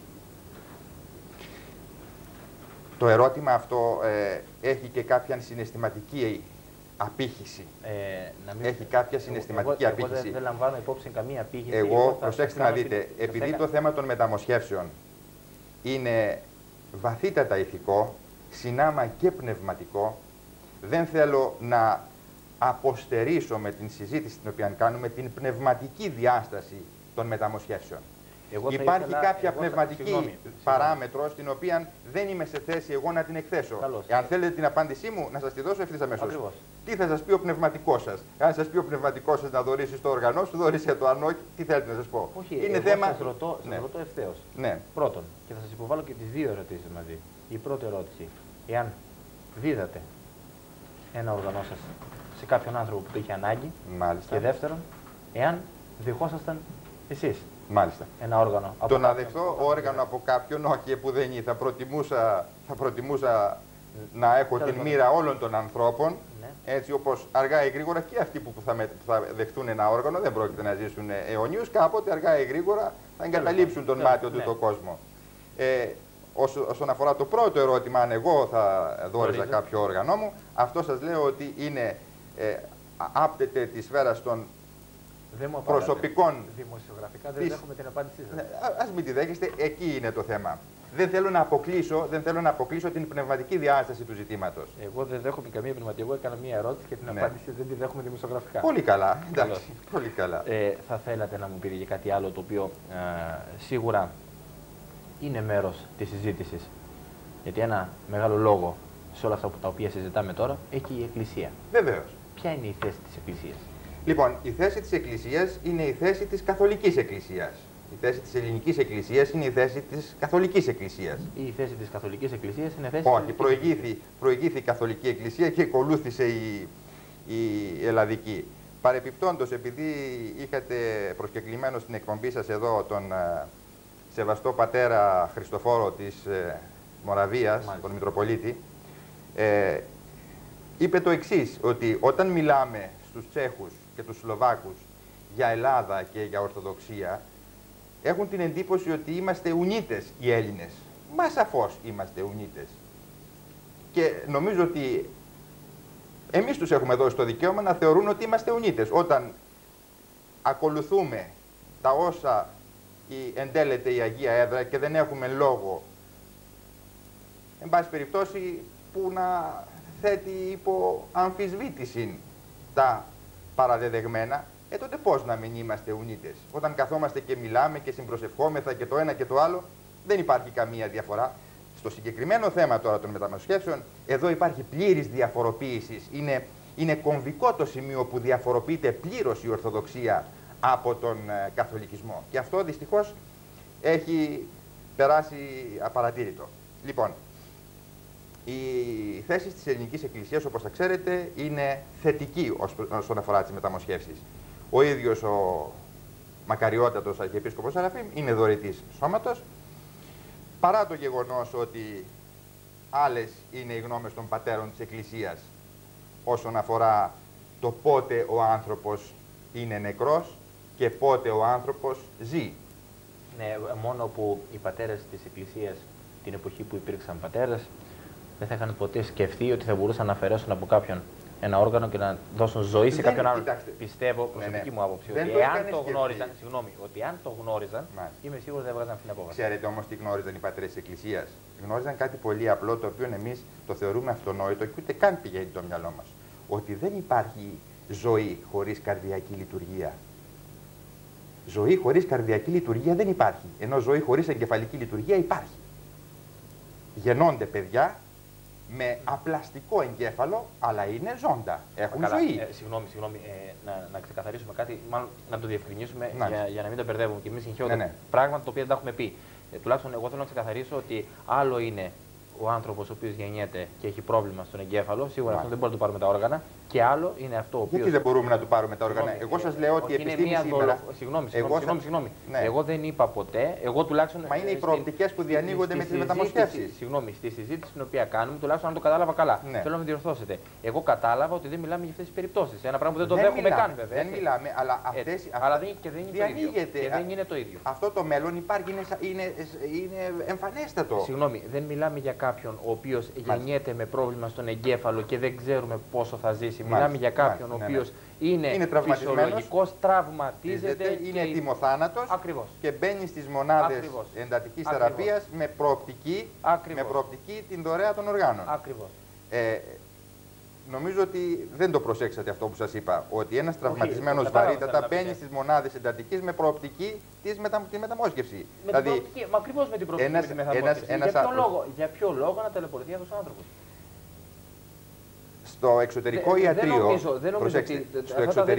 Το ερώτημα αυτό έχει και κάποια συναισθηματική απήχηση. Έχει κάποια συναισθηματική απήχηση. Εγώ δεν λαμβάνω υπόψη καμία απήχηση. Εγώ, προσέξτε να δείτε, επειδή το θέμα των μεταμοσχεύσεων είναι βαθύτατα ηθικό, συνάμα και πνευματικό, δεν θέλω να αποστερήσω με την συζήτηση την οποία κάνουμε την πνευματική διάσταση των μεταμοσχεύσεων. Υπάρχει κάποια πνευματική παράμετρο την οποία δεν είμαι σε θέση εγώ να την εκθέσω. Εάν θέλετε την απάντησή μου, να σας τη δώσω ευθύς αμέσως. Τι θα σας πει ο πνευματικός σας? Αν σας πει ο πνευματικός σας να δωρήσει το οργανό σου, δωρήσει το ανόχι, τι θέλετε να σας πω? Όχι, είναι θέμα. Σας ρωτώ ευθέως. Ναι. Πρώτον, και θα σας υποβάλω και τις δύο ερωτήσεις μαζί. Η πρώτη ερώτηση, εάν δίδατε ένα οργανό σας σε κάποιον άνθρωπο που το είχε ανάγκη. Μάλιστα. Και δεύτερον, εάν δεχόσασταν εσείς ένα όργανο. Το να δεχτώ όργανο από κάποιον, όχι επουδενή. Θα προτιμούσα να έχω την μοίρα όλων των ανθρώπων, έτσι όπως αργά ή γρήγορα και αυτοί που θα δεχτούν ένα όργανο δεν πρόκειται να ζήσουν αιωνίους, κάποτε αργά ή γρήγορα θα εγκαταλείψουν τον μάτιο του το κόσμο. Όσον αφορά το πρώτο ερώτημα, αν εγώ θα δόριζα κάποιο όργανο μου, αυτό σας λέω ότι είναι άπτεται τη σφαίρα των προσωπικών. Δημοσιογραφικά δεν δέχομαι την απάντησή σας. Ας μην τη δέχεστε, εκεί είναι το θέμα. Δεν θέλω να αποκλείσω την πνευματική διάσταση του ζητήματος. Εγώ δεν δέχομαι καμία πνευματική. Εγώ έκανα μία ερώτηση και την απάντηση δεν τη δέχομαι δημοσιογραφικά. Πολύ καλά. Εντάξει, πολύ καλά. Θα θέλατε να μου πείτε και κάτι άλλο το οποίο σίγουρα είναι μέρος της συζήτησης. Γιατί ένα μεγάλο λόγο σε όλα αυτά τα οποία συζητάμε τώρα έχει η Εκκλησία. Βεβαίως. Ποια είναι η θέση της Εκκλησίας? Λοιπόν, η θέση της Εκκλησίας είναι η θέση της Καθολικής Εκκλησίας. Η θέση της Ελληνικής Εκκλησίας είναι η θέση της Καθολικής Εκκλησίας. Η θέση της Καθολικής Εκκλησίας είναι η θέση της προηγήθη η Καθολική Εκκλησία και ακολούθησε η Ελλαδική. Παρεπιπτόντως, επειδή είχατε προσκεκλημένο στην εκπομπή σας εδώ τον σεβαστό πατέρα Χριστοφόρο της Μοραβίας, τον Μητροπολίτη, είπε το εξής, ότι όταν μιλάμε στους Τσέχους και τους Σλοβάκους για Ελλάδα και για Ορθοδοξία, έχουν την εντύπωση ότι είμαστε Ουνίτες οι Έλληνες. Μα σαφώς είμαστε Ουνίτες. Και νομίζω ότι εμείς τους έχουμε δώσει το δικαίωμα να θεωρούν ότι είμαστε Ουνίτες. Όταν ακολουθούμε τα όσα εντέλεται η Αγία Έδρα και δεν έχουμε λόγο, εν πάση περιπτώσει, που να θέτει υπό αμφισβήτηση τα παραδεδεγμένα, τότε πώς να μην είμαστε Ουνίτες? Όταν καθόμαστε και μιλάμε και συμπροσευχόμεθα και το ένα και το άλλο, δεν υπάρχει καμία διαφορά. Στο συγκεκριμένο θέμα τώρα των μεταμοσχεύσεων, εδώ υπάρχει πλήρης διαφοροποίηση. Είναι κομβικό το σημείο που διαφοροποιείται πλήρως η Ορθοδοξία από τον Καθολικισμό. Και αυτό δυστυχώς έχει περάσει απαρατήρητο. Λοιπόν, η θέση της Ελληνικής Εκκλησίας, όπως θα ξέρετε, είναι θετική όσον αφορά τις μεταμοσχεύσεις. Ο ίδιος ο μακαριότατος Αρχιεπίσκοπος Σαραφείμ είναι δωρητής σώματος, παρά το γεγονός ότι άλλες είναι οι γνώμες των πατέρων της Εκκλησίας όσον αφορά το πότε ο άνθρωπος είναι νεκρός και πότε ο άνθρωπος ζει. Ναι, μόνο που οι πατέρες της Εκκλησίας, την εποχή που υπήρξαν πατέρες, δεν θα είχαν ποτέ σκεφτεί ότι θα μπορούσαν να αφαιρέσουν από κάποιον ένα όργανο και να δώσουν ζωή σε κάποιον άλλον. Πιστεύω, προσωπική μου άποψη, ότι εάν το γνώριζαν, ότι αν το γνώριζαν, είμαι σίγουρος δεν έβγαζαν αυτήν την απόφαση. Ξέρετε όμως τι γνώριζαν οι πατέρες της Εκκλησίας? Γνώριζαν κάτι πολύ απλό, το οποίο εμείς το θεωρούμε αυτονόητο και ούτε καν πηγαίνει το μυαλό μας. Ότι δεν υπάρχει ζωή χωρίς καρδιακή λειτουργία. Ζωή χωρίς καρδιακή λειτουργία δεν υπάρχει. Ενώ ζωή χωρίς εγκεφαλική λειτουργία υπάρχει. Γεννώνται παιδιά με απλαστικό εγκέφαλο, αλλά είναι ζώντα. Έχουν ζωή. Συγγνώμη, να ξεκαθαρίσουμε κάτι, μάλλον να το διευκρινίσουμε για να μην τα μπερδεύουμε και εμείς συγχαίρουμε πράγματα τα οποία δεν τα έχουμε πει. Τουλάχιστον εγώ θέλω να ξεκαθαρίσω ότι άλλο είναι ο άνθρωπος ο οποίος γεννιέται και έχει πρόβλημα στον εγκέφαλο, σίγουρα αυτό δεν μπορούμε να το πάρουμε τα όργανα, και άλλο είναι αυτό ο οποίος. Γιατί δεν μπορούμε να του πάρουμε τα όργανα? Εγώ σας λέω ότι η επιστήμη σήμερα. Συγγνώμη. Εγώ δεν είπα ποτέ. Εγώ τουλάχιστον. Μα είναι οι προοπτικές που διανοίγονται με τις μεταμοσχεύσεις. Συγγνώμη, στη συζήτηση την οποία κάνουμε, τουλάχιστον αν το κατάλαβα καλά. Θέλω να με διορθώσετε. Εγώ κατάλαβα ότι δεν μιλάμε για αυτές τις περιπτώσεις. Ένα πράγμα που δεν το δέχομαι καν, βέβαια. Δεν μιλάμε, αλλά αυτές. Αλλά δεν είναι το ίδιο. Αυτό το μέλλον υπάρχει, είναι εμφανέστατο. Συγγνώμη, δεν μιλάμε για κάποιον ο οποίος γεννιέται με πρόβλημα στον εγκέφαλο και δεν ξέρουμε πόσο θα ζήσει. Μιλάμε για κάποιον ο οποίος είναι φυσιολογικός, τραυματίζεται, είναι ετοιμοθάνατος και μπαίνει στις μονάδες εντατικής θεραπείας με προοπτική την δωρεά των οργάνων. Ακριβώς. Νομίζω ότι δεν το προσέξατε αυτό που σας είπα, ότι ένας τραυματισμένος βαρύτατα μπαίνει στις μονάδες εντατικής με προοπτική τη μεταμόσχευση. Μα ακριβώς με την προοπτική τη μεταμόσχευση. Για ποιο λόγο να ταλαιπωρηθεί αυτός ο άνθρωπος? Στο εξωτερικό ιατρείο. Στο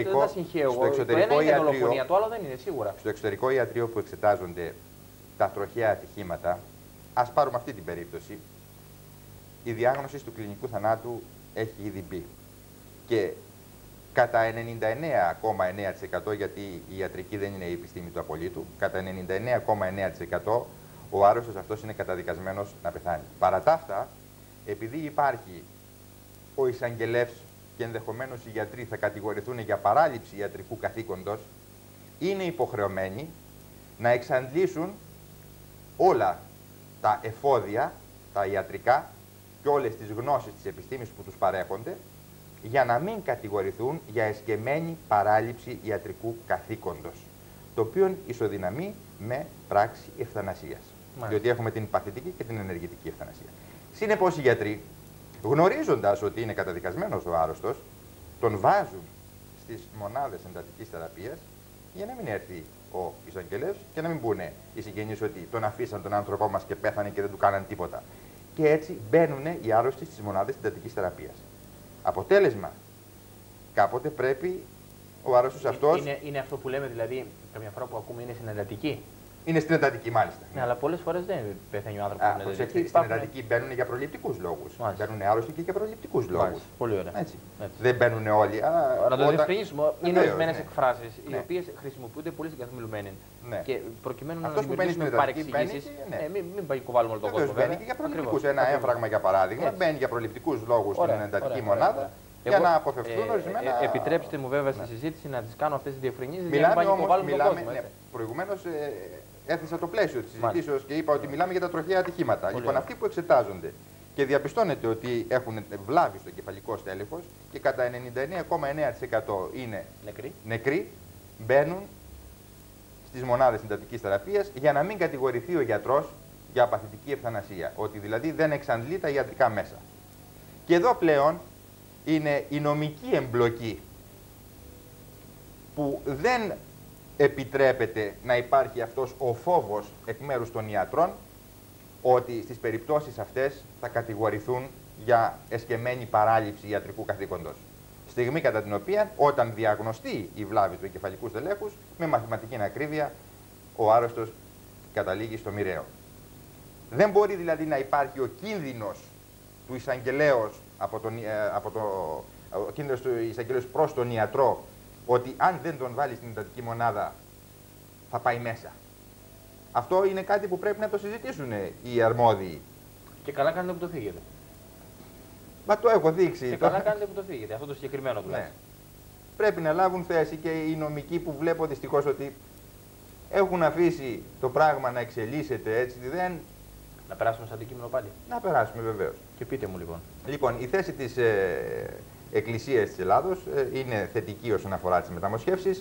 εξωτερικό ιατρείο που εξετάζονται τα τροχαία ατυχήματα, ας πάρουμε αυτή την περίπτωση, η διάγνωση του κλινικού θανάτου έχει ήδη μπει. Και κατά 99,9%, γιατί η ιατρική δεν είναι η επιστήμη του απολύτου, κατά 99,9% ο άρρωστος αυτός είναι καταδικασμένος να πεθάνει. Παρά τα αυτά, επειδή υπάρχει ο εισαγγελεύς και ενδεχομένως οι γιατροί θα κατηγορηθούν για παράληψη ιατρικού καθήκοντος, είναι υποχρεωμένοι να εξαντλήσουν όλα τα εφόδια, τα ιατρικά και όλες τις γνώσεις της επιστήμης που τους παρέχονται, για να μην κατηγορηθούν για εσκεμμένη παράληψη ιατρικού καθήκοντος, το οποίο ισοδυναμεί με πράξη ευθανασίας. Διότι έχουμε την παθητική και την ενεργητική ευθανασία. Συνεπώς οι γιατροί, γνωρίζοντας ότι είναι καταδικασμένος ο άρρωστος, τον βάζουν στις μονάδες εντατικής θεραπείας για να μην έρθει ο εισαγγελεύς και να μην πούνε οι συγγενείς ότι τον αφήσαν τον άνθρωπό μας και πέθανε και δεν του κάναν τίποτα. Και έτσι μπαίνουν οι άρρωστοι στις μονάδες εντατικής θεραπείας. Αποτέλεσμα, κάποτε πρέπει ο άρρωστος αυτός. Είναι αυτό που λέμε, δηλαδή, καμιά φορά που ακούμε είναι στην εντατική. Είναι στην εντατική μάλιστα. Ναι, αλλά πολλές φορές δεν πεθαίνει ο άνθρωπος. Στην εντατική μπαίνουν για προληπτικούς λόγους. Μπαίνουν άρρωστοι και για προληπτικούς λόγους. Πολύ ωραία. Έτσι. Δεν μπαίνουν όλοι. Να το διευκρινίσουμε. Είναι ορισμένες ναι. εκφράσεις οι οποίες χρησιμοποιούνται πολύ συγκαθμιλουμένοι. Ναι. Και προκειμένου να αυτός δημιουργήσουμε παρεξηγήσεις, μην κουβάλουμε όλο τον κόσμο. Μπαίνει και για προληπτικούς. Ένα έμφραγμα για παράδειγμα μπαίνει για προληπτικούς λόγους στην εντατική μονάδα. Για να αποφευθούν ορισμένα. Επιτρέψτε μου βέβαια στη συζήτηση να τις κάνω αυτές τις διευκρινήσεις. Μιλάμε. Προηγουμένως έθεσα το πλαίσιο της συζητήσεως και είπα ότι μιλάμε για τα τροχαία ατυχήματα. Λοιπόν, αυτοί που εξετάζονται και διαπιστώνεται ότι έχουν βλάβη στο εγκεφαλικό στέλεχος και κατά 99,9% είναι νεκροί, μπαίνουν στις μονάδες συντατικής θεραπείας για να μην κατηγορηθεί ο γιατρός για παθητική ευθανασία. Ότι δηλαδή δεν εξαντλεί τα ιατρικά μέσα. Και εδώ πλέον είναι η νομική εμπλοκή που δεν επιτρέπεται να υπάρχει αυτός ο φόβος εκ μέρους των ιατρών ότι στις περιπτώσεις αυτές θα κατηγορηθούν για εσκεμμένη παράληψη ιατρικού καθήκοντος. Στιγμή κατά την οποία όταν διαγνωστεί η βλάβη του εγκεφαλικού στελέχους, με μαθηματική ακρίβεια ο άρρωστος καταλήγει στο μοιραίο. Δεν μπορεί δηλαδή να υπάρχει ο κίνδυνος του εισαγγελέως ο κίνδυνος του εισαγγελέως προς τον ιατρό ότι αν δεν τον βάλει στην εντατική μονάδα θα πάει μέσα. Αυτό είναι κάτι που πρέπει να το συζητήσουν οι αρμόδιοι. Και καλά κάνετε που το φύγετε. Μα το έχω δείξει. Και καλά κάνετε που το φύγετε, αυτό το συγκεκριμένο του. Ναι. Πρέπει να λάβουν θέση και οι νομικοί που βλέπω δυστυχώς ότι έχουν αφήσει το πράγμα να εξελίσσεται έτσι. Να περάσουμε σε αντικείμενο πάλι. Να περάσουμε βεβαίως. Και πείτε μου λοιπόν. Λοιπόν, η θέση της Εκκλησίας της Ελλάδος είναι θετική όσον αφορά τις μεταμοσχεύσεις.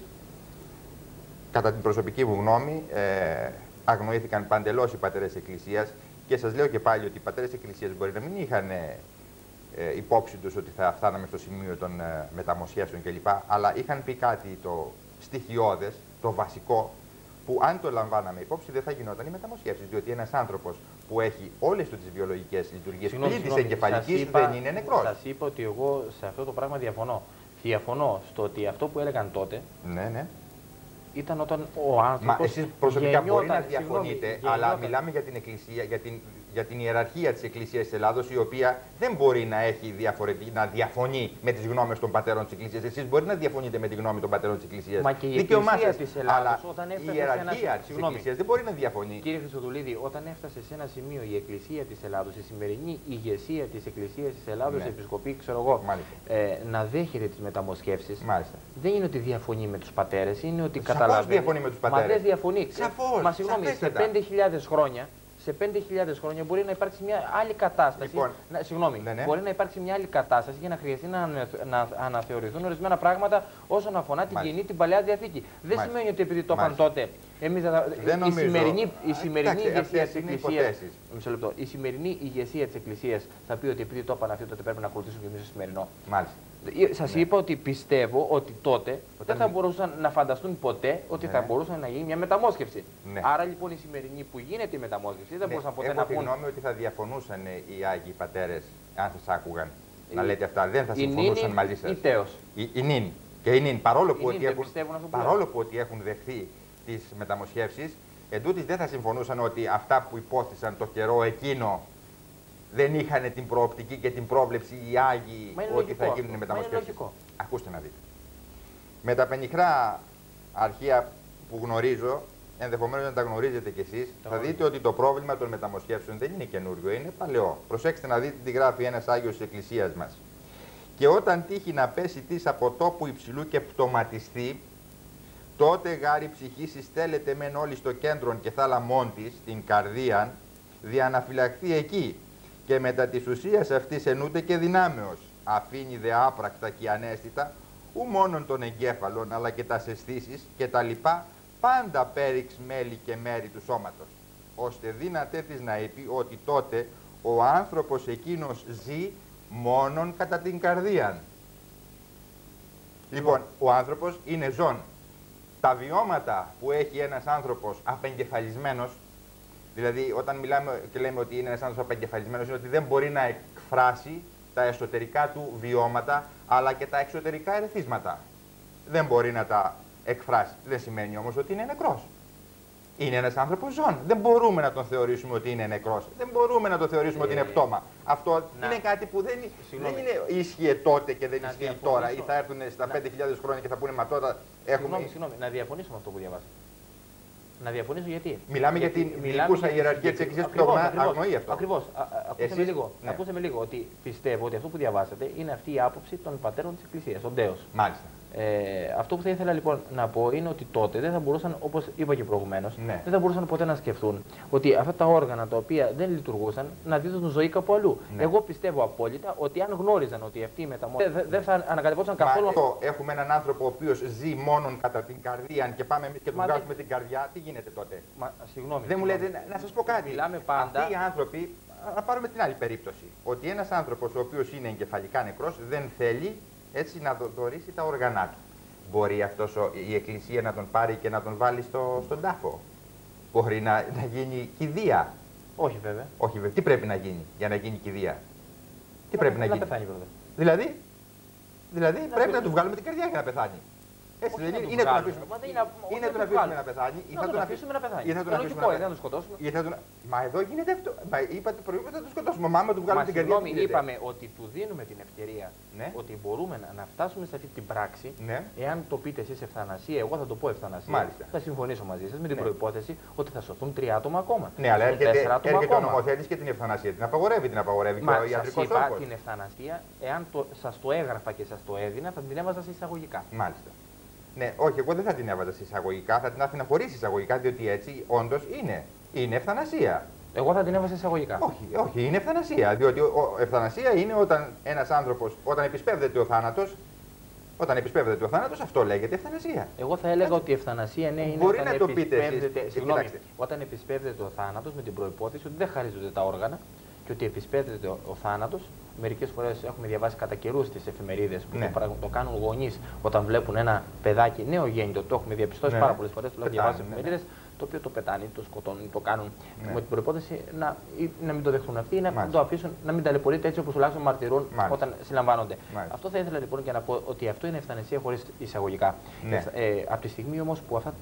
Κατά την προσωπική μου γνώμη, αγνοήθηκαν παντελώς οι πατέρες της Εκκλησίας και σας λέω και πάλι ότι οι πατέρες της Εκκλησίας μπορεί να μην είχαν υπόψη τους ότι θα φτάναμε στο σημείο των μεταμοσχεύσεων κλπ. Αλλά είχαν πει κάτι το στοιχειώδες, το βασικό, που αν το λαμβάναμε υπόψη δεν θα γινόταν οι μεταμοσχεύσεις. Διότι ένας άνθρωπος που έχει όλες τις βιολογικές λειτουργίες πλην της εγκεφαλικής δεν είναι νεκρός. Σας είπα ότι εγώ σε αυτό το πράγμα διαφωνώ. Διαφωνώ στο ότι αυτό που έλεγαν τότε. Ναι. Ήταν όταν ο άνθρωπος. Μα εσείς προσωπικά μπορεί να διαφωνείτε, αλλά μιλάμε για την Εκκλησία, για την ιεραρχία της Εκκλησίας της Ελλάδος, η οποία δεν μπορεί να έχει να διαφωνεί με τις γνώμες των πατέρων της Εκκλησίας. Εσείς μπορεί να διαφωνείτε με τη γνώμη των πατέρων της Εκκλησίας. Μα και η Εκκλησία της Ελλάδος, όταν έφτασε η ιεραρχία της Εκκλησίας δεν μπορεί να διαφωνεί. Κύριε Χριστοδουλίδη, όταν έφτασε σε ένα σημείο η Εκκλησία της Ελλάδος, η σημερινή ηγεσία της Εκκλησίας της Ελλάδος, η Επισκοπή, ξέρω εγώ, να δέχεται τις μεταμοσχεύσεις, δεν είναι ότι διαφωνεί με τους πατέρες, είναι ότι καταλαβαίνει. Διαφωνεί με τους πατέρες. Μα δεν διαφωνεί. Σαφώς. Μα συγγνώμη, σε 5.000 χρόνια. Σε 5.000 χρόνια μπορεί να υπάρξει μια άλλη κατάσταση. Λοιπόν, συγγνώμη, μπορεί να υπάρξει μια άλλη κατάσταση για να χρειαστεί να αναθεωρηθούν ορισμένα πράγματα όσον αφορά την Κοινή, την Παλαιά Διαθήκη. Δεν σημαίνει ότι επειδή το είπαν τότε, εμείς η σημερινή ηγεσία της Εκκλησίας. Μισό λεπτό. Η σημερινή ηγεσία της Εκκλησίας θα πει ότι επειδή το είπαν αυτοί, τότε πρέπει να ακολουθήσουμε και εμείς το σημερινό. Μάλιστα. Σας είπα ότι πιστεύω ότι τότε δεν θα μπορούσαν να φανταστούν ποτέ ότι θα μπορούσε να γίνει μια μεταμόσχευση. Άρα λοιπόν η σημερινή που γίνεται η μεταμόσχευση δεν μπορούσαν ποτέ να πούν. Έχω τη γνώμη ότι θα διαφωνούσαν οι Άγιοι Πατέρες, αν σας άκουγαν να λέτε αυτά. Δεν θα συμφωνούσαν μαζί σας. Η νυν. Και η νυν, παρόλο που ότι έχουν δεχθεί τις μεταμοσχεύσεις, εντούτοις δεν θα συμφωνούσαν ότι αυτά που υπόθησαν το καιρό εκείνο δεν είχαν την προοπτική και την πρόβλεψη οι Άγιοι ότι θα γίνουν μεταμοσχεύσεις. Ακούστε να δείτε. Με τα πενιχρά αρχεία που γνωρίζω, ενδεχομένως να τα γνωρίζετε κι εσείς, θα δείτε ότι το πρόβλημα των μεταμοσχεύσεων δεν είναι καινούριο, είναι παλαιό. Προσέξτε να δείτε τι γράφει ένας Άγιος της Εκκλησίας μας. Και όταν τύχει να πέσει της από τόπου υψηλού και πτωματιστεί, τότε γάρη ψυχή συστέλλεται μεν όλη στο κέντρο και θάλαμόν της, την καρδίαν, διαναφυλαχθεί εκεί. Και μετά της ουσίας αυτής ενούται και δυνάμεως. Αφήνει δε άπρακτα και ανέστητα, ου μόνον των εγκέφαλων, αλλά και τας αισθήσεις και τα λοιπά, πάντα πέριξ μέλη και μέρη του σώματος. Ώστε δύναται της να είπε ότι τότε ο άνθρωπος εκείνος ζει μόνον κατά την καρδίαν. Λοιπόν, ο άνθρωπος είναι ζών. Τα βιώματα που έχει ένας άνθρωπος απεγκεφαλισμένος, δηλαδή, όταν μιλάμε και λέμε ότι είναι ένας άνθρωπος απεγκεφαλισμένος, είναι ότι δεν μπορεί να εκφράσει τα εσωτερικά του βιώματα, αλλά και τα εξωτερικά ερεθίσματα. Δεν μπορεί να τα εκφράσει. Δεν σημαίνει όμως ότι είναι νεκρός. Είναι ένας άνθρωπος ζών. Δεν μπορούμε να τον θεωρήσουμε ότι είναι νεκρός. Δεν μπορούμε να τον θεωρήσουμε ότι είναι πτώμα. Αυτό είναι κάτι που δεν είναι ίσχυε τότε και δεν ισχύει τώρα. Ή θα έρθουν στα 5.000 χρόνια και θα πούνε μα τώρα έχουμε. Συγγνώμη, να διαφωνήσω με αυτό που διαβάσατε. Να διαφωνήσω γιατί. Μιλάμε για την διοικούσα ιεραρχία της Εκκλησίας που το αγνοεί αυτό. Ακριβώς. Ακούστε με λίγο ότι πιστεύω ότι αυτό που διαβάσατε είναι αυτή η άποψη των πατέρων της Εκκλησίας, ο Ντέος. Μάλιστα. Αυτό που θα ήθελα λοιπόν να πω είναι ότι τότε δεν θα μπορούσαν, όπως είπα και προηγουμένως, δεν θα μπορούσαν ποτέ να σκεφτούν ότι αυτά τα όργανα τα οποία δεν λειτουργούσαν να δίδουν ζωή κάπου αλλού. Εγώ πιστεύω απόλυτα ότι αν γνώριζαν ότι αυτή η μεταμόρφωση δεν θα ανακατευόταν καθόλου. Έχουμε έναν άνθρωπο ο οποίος ζει μόνον κατά την καρδία και πάμε εμείς και του βγάζουμε την καρδιά, τι γίνεται τότε? Συγγνώμη. Δεν μου λέτε, να σας πω κάτι. Μιλάμε πάντα. Αυτοί οι άνθρωποι, να πάρουμε την άλλη περίπτωση. Ότι ένας άνθρωπος ο οποίος είναι εγκεφαλικά νεκρός δεν θέλει έτσι να δωρήσει τα όργανά του. Μπορεί αυτός η Εκκλησία να τον πάρει και να τον βάλει στον τάφο? Μπορεί να γίνει κηδεία? Όχι βέβαια. Όχι βέβαια. Τι πρέπει να γίνει για να γίνει κηδεία? Τι πρέπει να γίνει? Να πεθάνει Δηλαδή πρέπει να του βγάλουμε την καρδιά για να πεθάνει. Έτσι δεν είναι? Είναι το να αφήσουμε να πεθάνει ή θα τον αφήσουμε να πεθάνει? Ή να τον σκοτώσουμε? Μα εδώ γίνεται αυτό. Μα είπατε προηγούμενα να τον σκοτώσουμε. Μάμα του βγάλουμε την καρδιά. Είπαμε ότι του δίνουμε την ευκαιρία ότι μπορούμε να φτάσουμε σε αυτή την πράξη. Εάν το πείτε εσείς ευθανασία, εγώ θα το πω ευθανασία. Θα συμφωνήσω μαζί σας με την προϋπόθεση ότι θα σωθούν 3 άτομα ακόμα. Ναι, αλλά έρχεται ο νομοθέτης και την ευθανασία την απαγορεύει. Την απαγορεύει και ο ιατρικός όρκος. Την ευθανασία, εάν σας το έγραφα και σας το έδινα, θα την έβαζα σε εισαγωγικά. Μάλιστα. Ναι, όχι, εγώ δεν θα την έβαζα σε εισαγωγικά, θα την άφηνα χωρίς εισαγωγικά, διότι έτσι όντως είναι ευθανασία. Εγώ θα την έβαζα εισαγωγικά. Όχι, είναι ευθανασία. Διότι ευθανασία είναι όταν ένας άνθρωπος, όταν επισπεύδεται ο θάνατος, αυτό λέγεται ευθανασία. Εγώ θα έλεγα ότι η ευθανασία είναι μπορεί να το πείτε όταν επισπεύδεται ο θάνατος με την προϋπόθεση ότι δεν χαρίζονται τα όργανα και ότι επισπεύδεται ο θάνατος. Μερικές φορές έχουμε διαβάσει κατά καιρούς στις εφημερίδες που το κάνουν γονείς όταν βλέπουν ένα παιδάκι νέο γέννητο. Το έχουμε διαπιστώσει πάρα πολλές φορές. Το έχω διαβάσει στις εφημερίδες. Το οποίο το πετάνε, το σκοτώνουν, το κάνουν με την προϋπόθεση να μην το δεχτούν αυτοί ή να το αφήσουν, να μην ταλαιπωρείται έτσι όπως τουλάχιστον μαρτυρούν όταν συλλαμβάνονται. Αυτό θα ήθελα λοιπόν και να πω ότι αυτό είναι ευθανασία χωρίς εισαγωγικά. Από τη στιγμή όμως που αυτά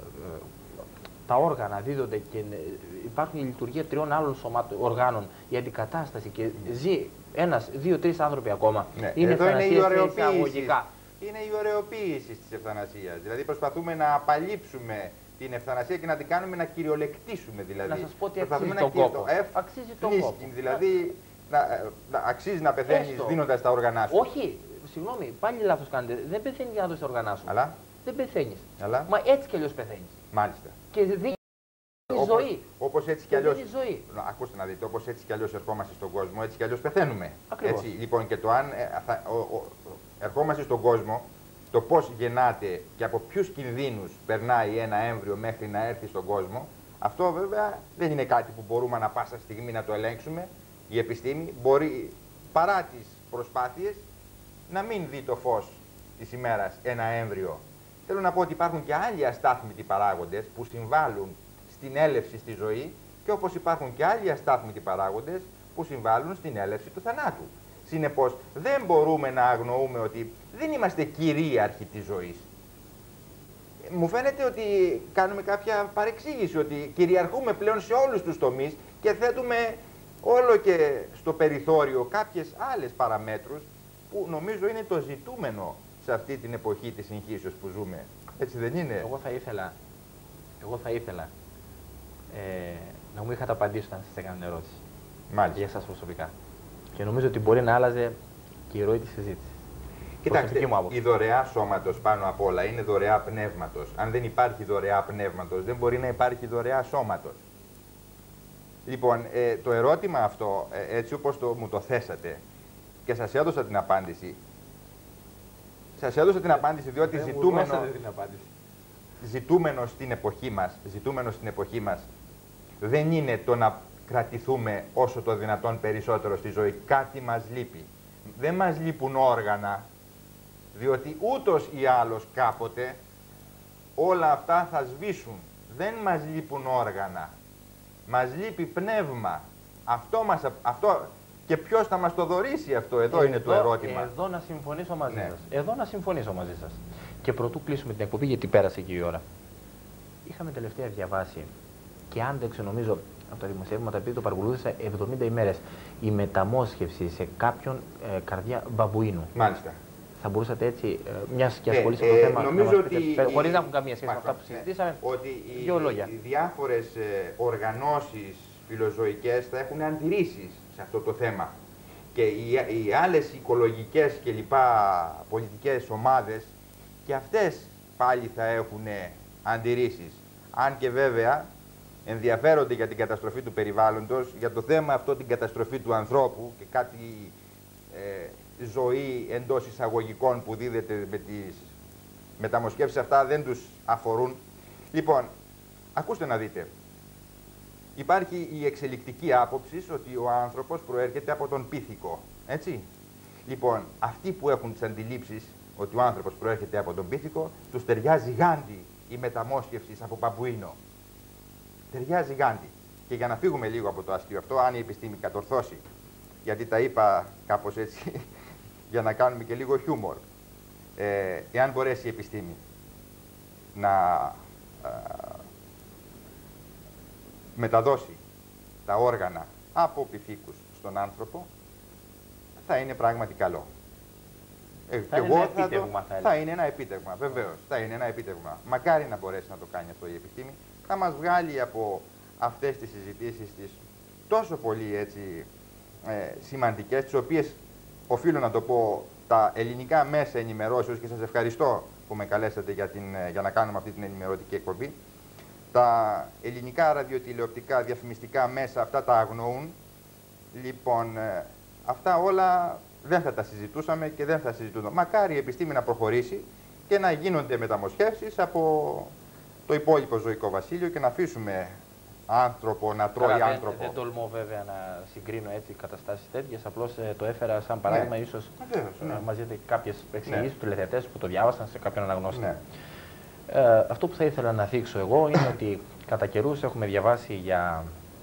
τα όργανα δίδονται και υπάρχει η λειτουργία 3 άλλων οργάνων, η αντικατάσταση και ζει 1, 2, 3 άνθρωποι ακόμα. Είναι ευθανασία εισαγωγικά. Είναι η ωραιοποίηση της ευθανασίας. Δηλαδή προσπαθούμε να απαλείψουμε την ευθανασία και να την κάνουμε να κυριολεκτήσουμε. Δηλαδή. Να σας πω ότι αξίζει τον κόπο. Αξίζει τον κόπο. Δηλαδή αξίζει να πεθαίνεις δίνοντας τα όργανά σου. Όχι, συγγνώμη, πάλι λάθος κάνετε. Δεν πεθαίνεις για να δώσεις τα όργανά σου. Αλλά. Δεν πεθαίνεις. Μα έτσι κι αλλιώς πεθαίνεις. Μάλιστα. Και δίνει ζωή. Όπως έτσι κι αλλιώς. Ακούστε να δείτε, όπως έτσι κι αλλιώς ερχόμαστε στον κόσμο, έτσι κι αλλιώς πεθαίνουμε. Ακριβώς. Έτσι, λοιπόν, και το αν ερχόμαστε στον κόσμο, το πώς γεννάται και από ποιους κινδύνους περνάει ένα έμβριο μέχρι να έρθει στον κόσμο, αυτό βέβαια δεν είναι κάτι που μπορούμε ανα πάσα στιγμή να το ελέγξουμε. Η επιστήμη μπορεί παρά τις προσπάθειες να μην δει το φως της ημέρας ένα έμβριο. Θέλω να πω ότι υπάρχουν και άλλοι αστάθμητοι παράγοντες που συμβάλλουν στην έλευση στη ζωή και όπως υπάρχουν και άλλοι αστάθμητοι παράγοντες που συμβάλλουν στην έλευση του θανάτου. Συνεπώς, δεν μπορούμε να αγνοούμε ότι δεν είμαστε κυρίαρχοι της ζωής. Μου φαίνεται ότι κάνουμε κάποια παρεξήγηση, ότι κυριαρχούμε πλέον σε όλους τους τομείς και θέτουμε όλο και στο περιθώριο κάποιες άλλες παραμέτρους που νομίζω είναι το ζητούμενο σε αυτή την εποχή της συγχύσεως που ζούμε. Έτσι δεν είναι? Εγώ θα ήθελα να μου είχατε απαντήσει όταν σας έκανα την ερώτηση. Μάλιστα. Για εσάς προσωπικά. Και νομίζω ότι μπορεί να άλλαζε και η ροή της συζήτησης. Κοιτάξτε, η δωρεά σώματος πάνω απ' όλα είναι δωρεά πνεύματος. Αν δεν υπάρχει δωρεά πνεύματος, δεν μπορεί να υπάρχει δωρεά σώματος. Λοιπόν, το ερώτημα αυτό, έτσι όπως μου το θέσατε και σας έδωσα την απάντηση, διότι ζητούμενο στην εποχή μας δεν είναι το να κρατηθούμε όσο το δυνατόν περισσότερο στη ζωή. Κάτι μας λείπει. Δεν μας λείπουν όργανα, διότι ούτως ή άλλως κάποτε όλα αυτά θα σβήσουν. Δεν μας λείπουν όργανα. Μας λείπει πνεύμα. Αυτό και ποιος θα μας το δωρήσει αυτό? Εδώ είναι το ερώτημα. Εδώ να συμφωνήσω μαζί σας. Και πρωτού κλείσουμε την εκπομπή, γιατί πέρασε και η ώρα. είχαμε τελευταία διαβάσει και άντεξε, νομίζω, από τα δημοσιεύματα, επειδή το παρακολούθησα 70 ημέρες, η μεταμόσχευση σε κάποιον καρδιά μπαμπουίνου. Μάλιστα. Θα μπορούσατε έτσι, μιας και ασχολείστε το θέμα, νομίζω ότι χωρίς να έχουν καμία σχέση με αυτά που συζητήσαμε, ότι δύο λόγια. Οι διάφορες οργανώσεις φιλοζωικές θα έχουν αντιρρήσεις σε αυτό το θέμα. Και οι άλλες οικολογικές και λοιπά πολιτικές ομάδες και αυτές πάλι θα έχουν αντιρρήσεις. Αν και βέβαια ενδιαφέρονται για την καταστροφή του περιβάλλοντος, για το θέμα αυτό την καταστροφή του ανθρώπου και κάτι ζωή εντός εισαγωγικών που δίδεται με τις μεταμοσχεύσεις, αυτά δεν τους αφορούν. Λοιπόν, ακούστε να δείτε. Υπάρχει η εξελικτική άποψη ότι ο άνθρωπος προέρχεται από τον πίθηκο, έτσι. Λοιπόν, αυτοί που έχουν τις αντιλήψεις ότι ο άνθρωπος προέρχεται από τον πίθηκο, τους ταιριάζει γάντι η μεταμόσχευση από μπαμπουίνο. Ταιριάζει γάντι. Και για να φύγουμε λίγο από το αστείο αυτό, αν η επιστήμη κατορθώσει, γιατί τα είπα κάπως έτσι, για να κάνουμε και λίγο χιούμορ, εάν μπορέσει η επιστήμη να μεταδώσει τα όργανα από πυθίκους στον άνθρωπο, θα είναι πράγματι καλό. Θα είναι ένα επίτευγμα, βεβαίως. Θα είναι ένα επίτευγμα. Μακάρι να μπορέσει να το κάνει αυτό η επιστήμη. Θα μας βγάλει από αυτές τις συζητήσεις τις τόσο πολύ έτσι, σημαντικές, τις οποίες οφείλω να το πω, τα ελληνικά μέσα ενημερώσεως, και σας ευχαριστώ που με καλέσατε για να κάνουμε αυτή την ενημερωτική εκπομπή. Τα ελληνικά ραδιοτηλεοπτικά διαφημιστικά μέσα αυτά τα αγνοούν. Λοιπόν, αυτά όλα δεν θα τα συζητούσαμε και δεν θα συζητούνται. Μακάρι η επιστήμη να προχωρήσει και να γίνονται μεταμοσχεύσεις από το υπόλοιπο ζωικό βασίλειο και να αφήσουμε άνθρωπο να τρώει άνθρωπο. Δεν τολμώ βέβαια να συγκρίνω έτσι καταστάσεις τέτοιες, απλώς το έφερα σαν παράδειγμα, ίσως να μας δείτε κάποιες εξηγήσεις του τηλεθεατές που το διάβασαν σε κάποιον αναγνώστη. Ναι. Αυτό που θα ήθελα να θίξω εγώ είναι ότι κατά καιρούς έχουμε διαβάσει για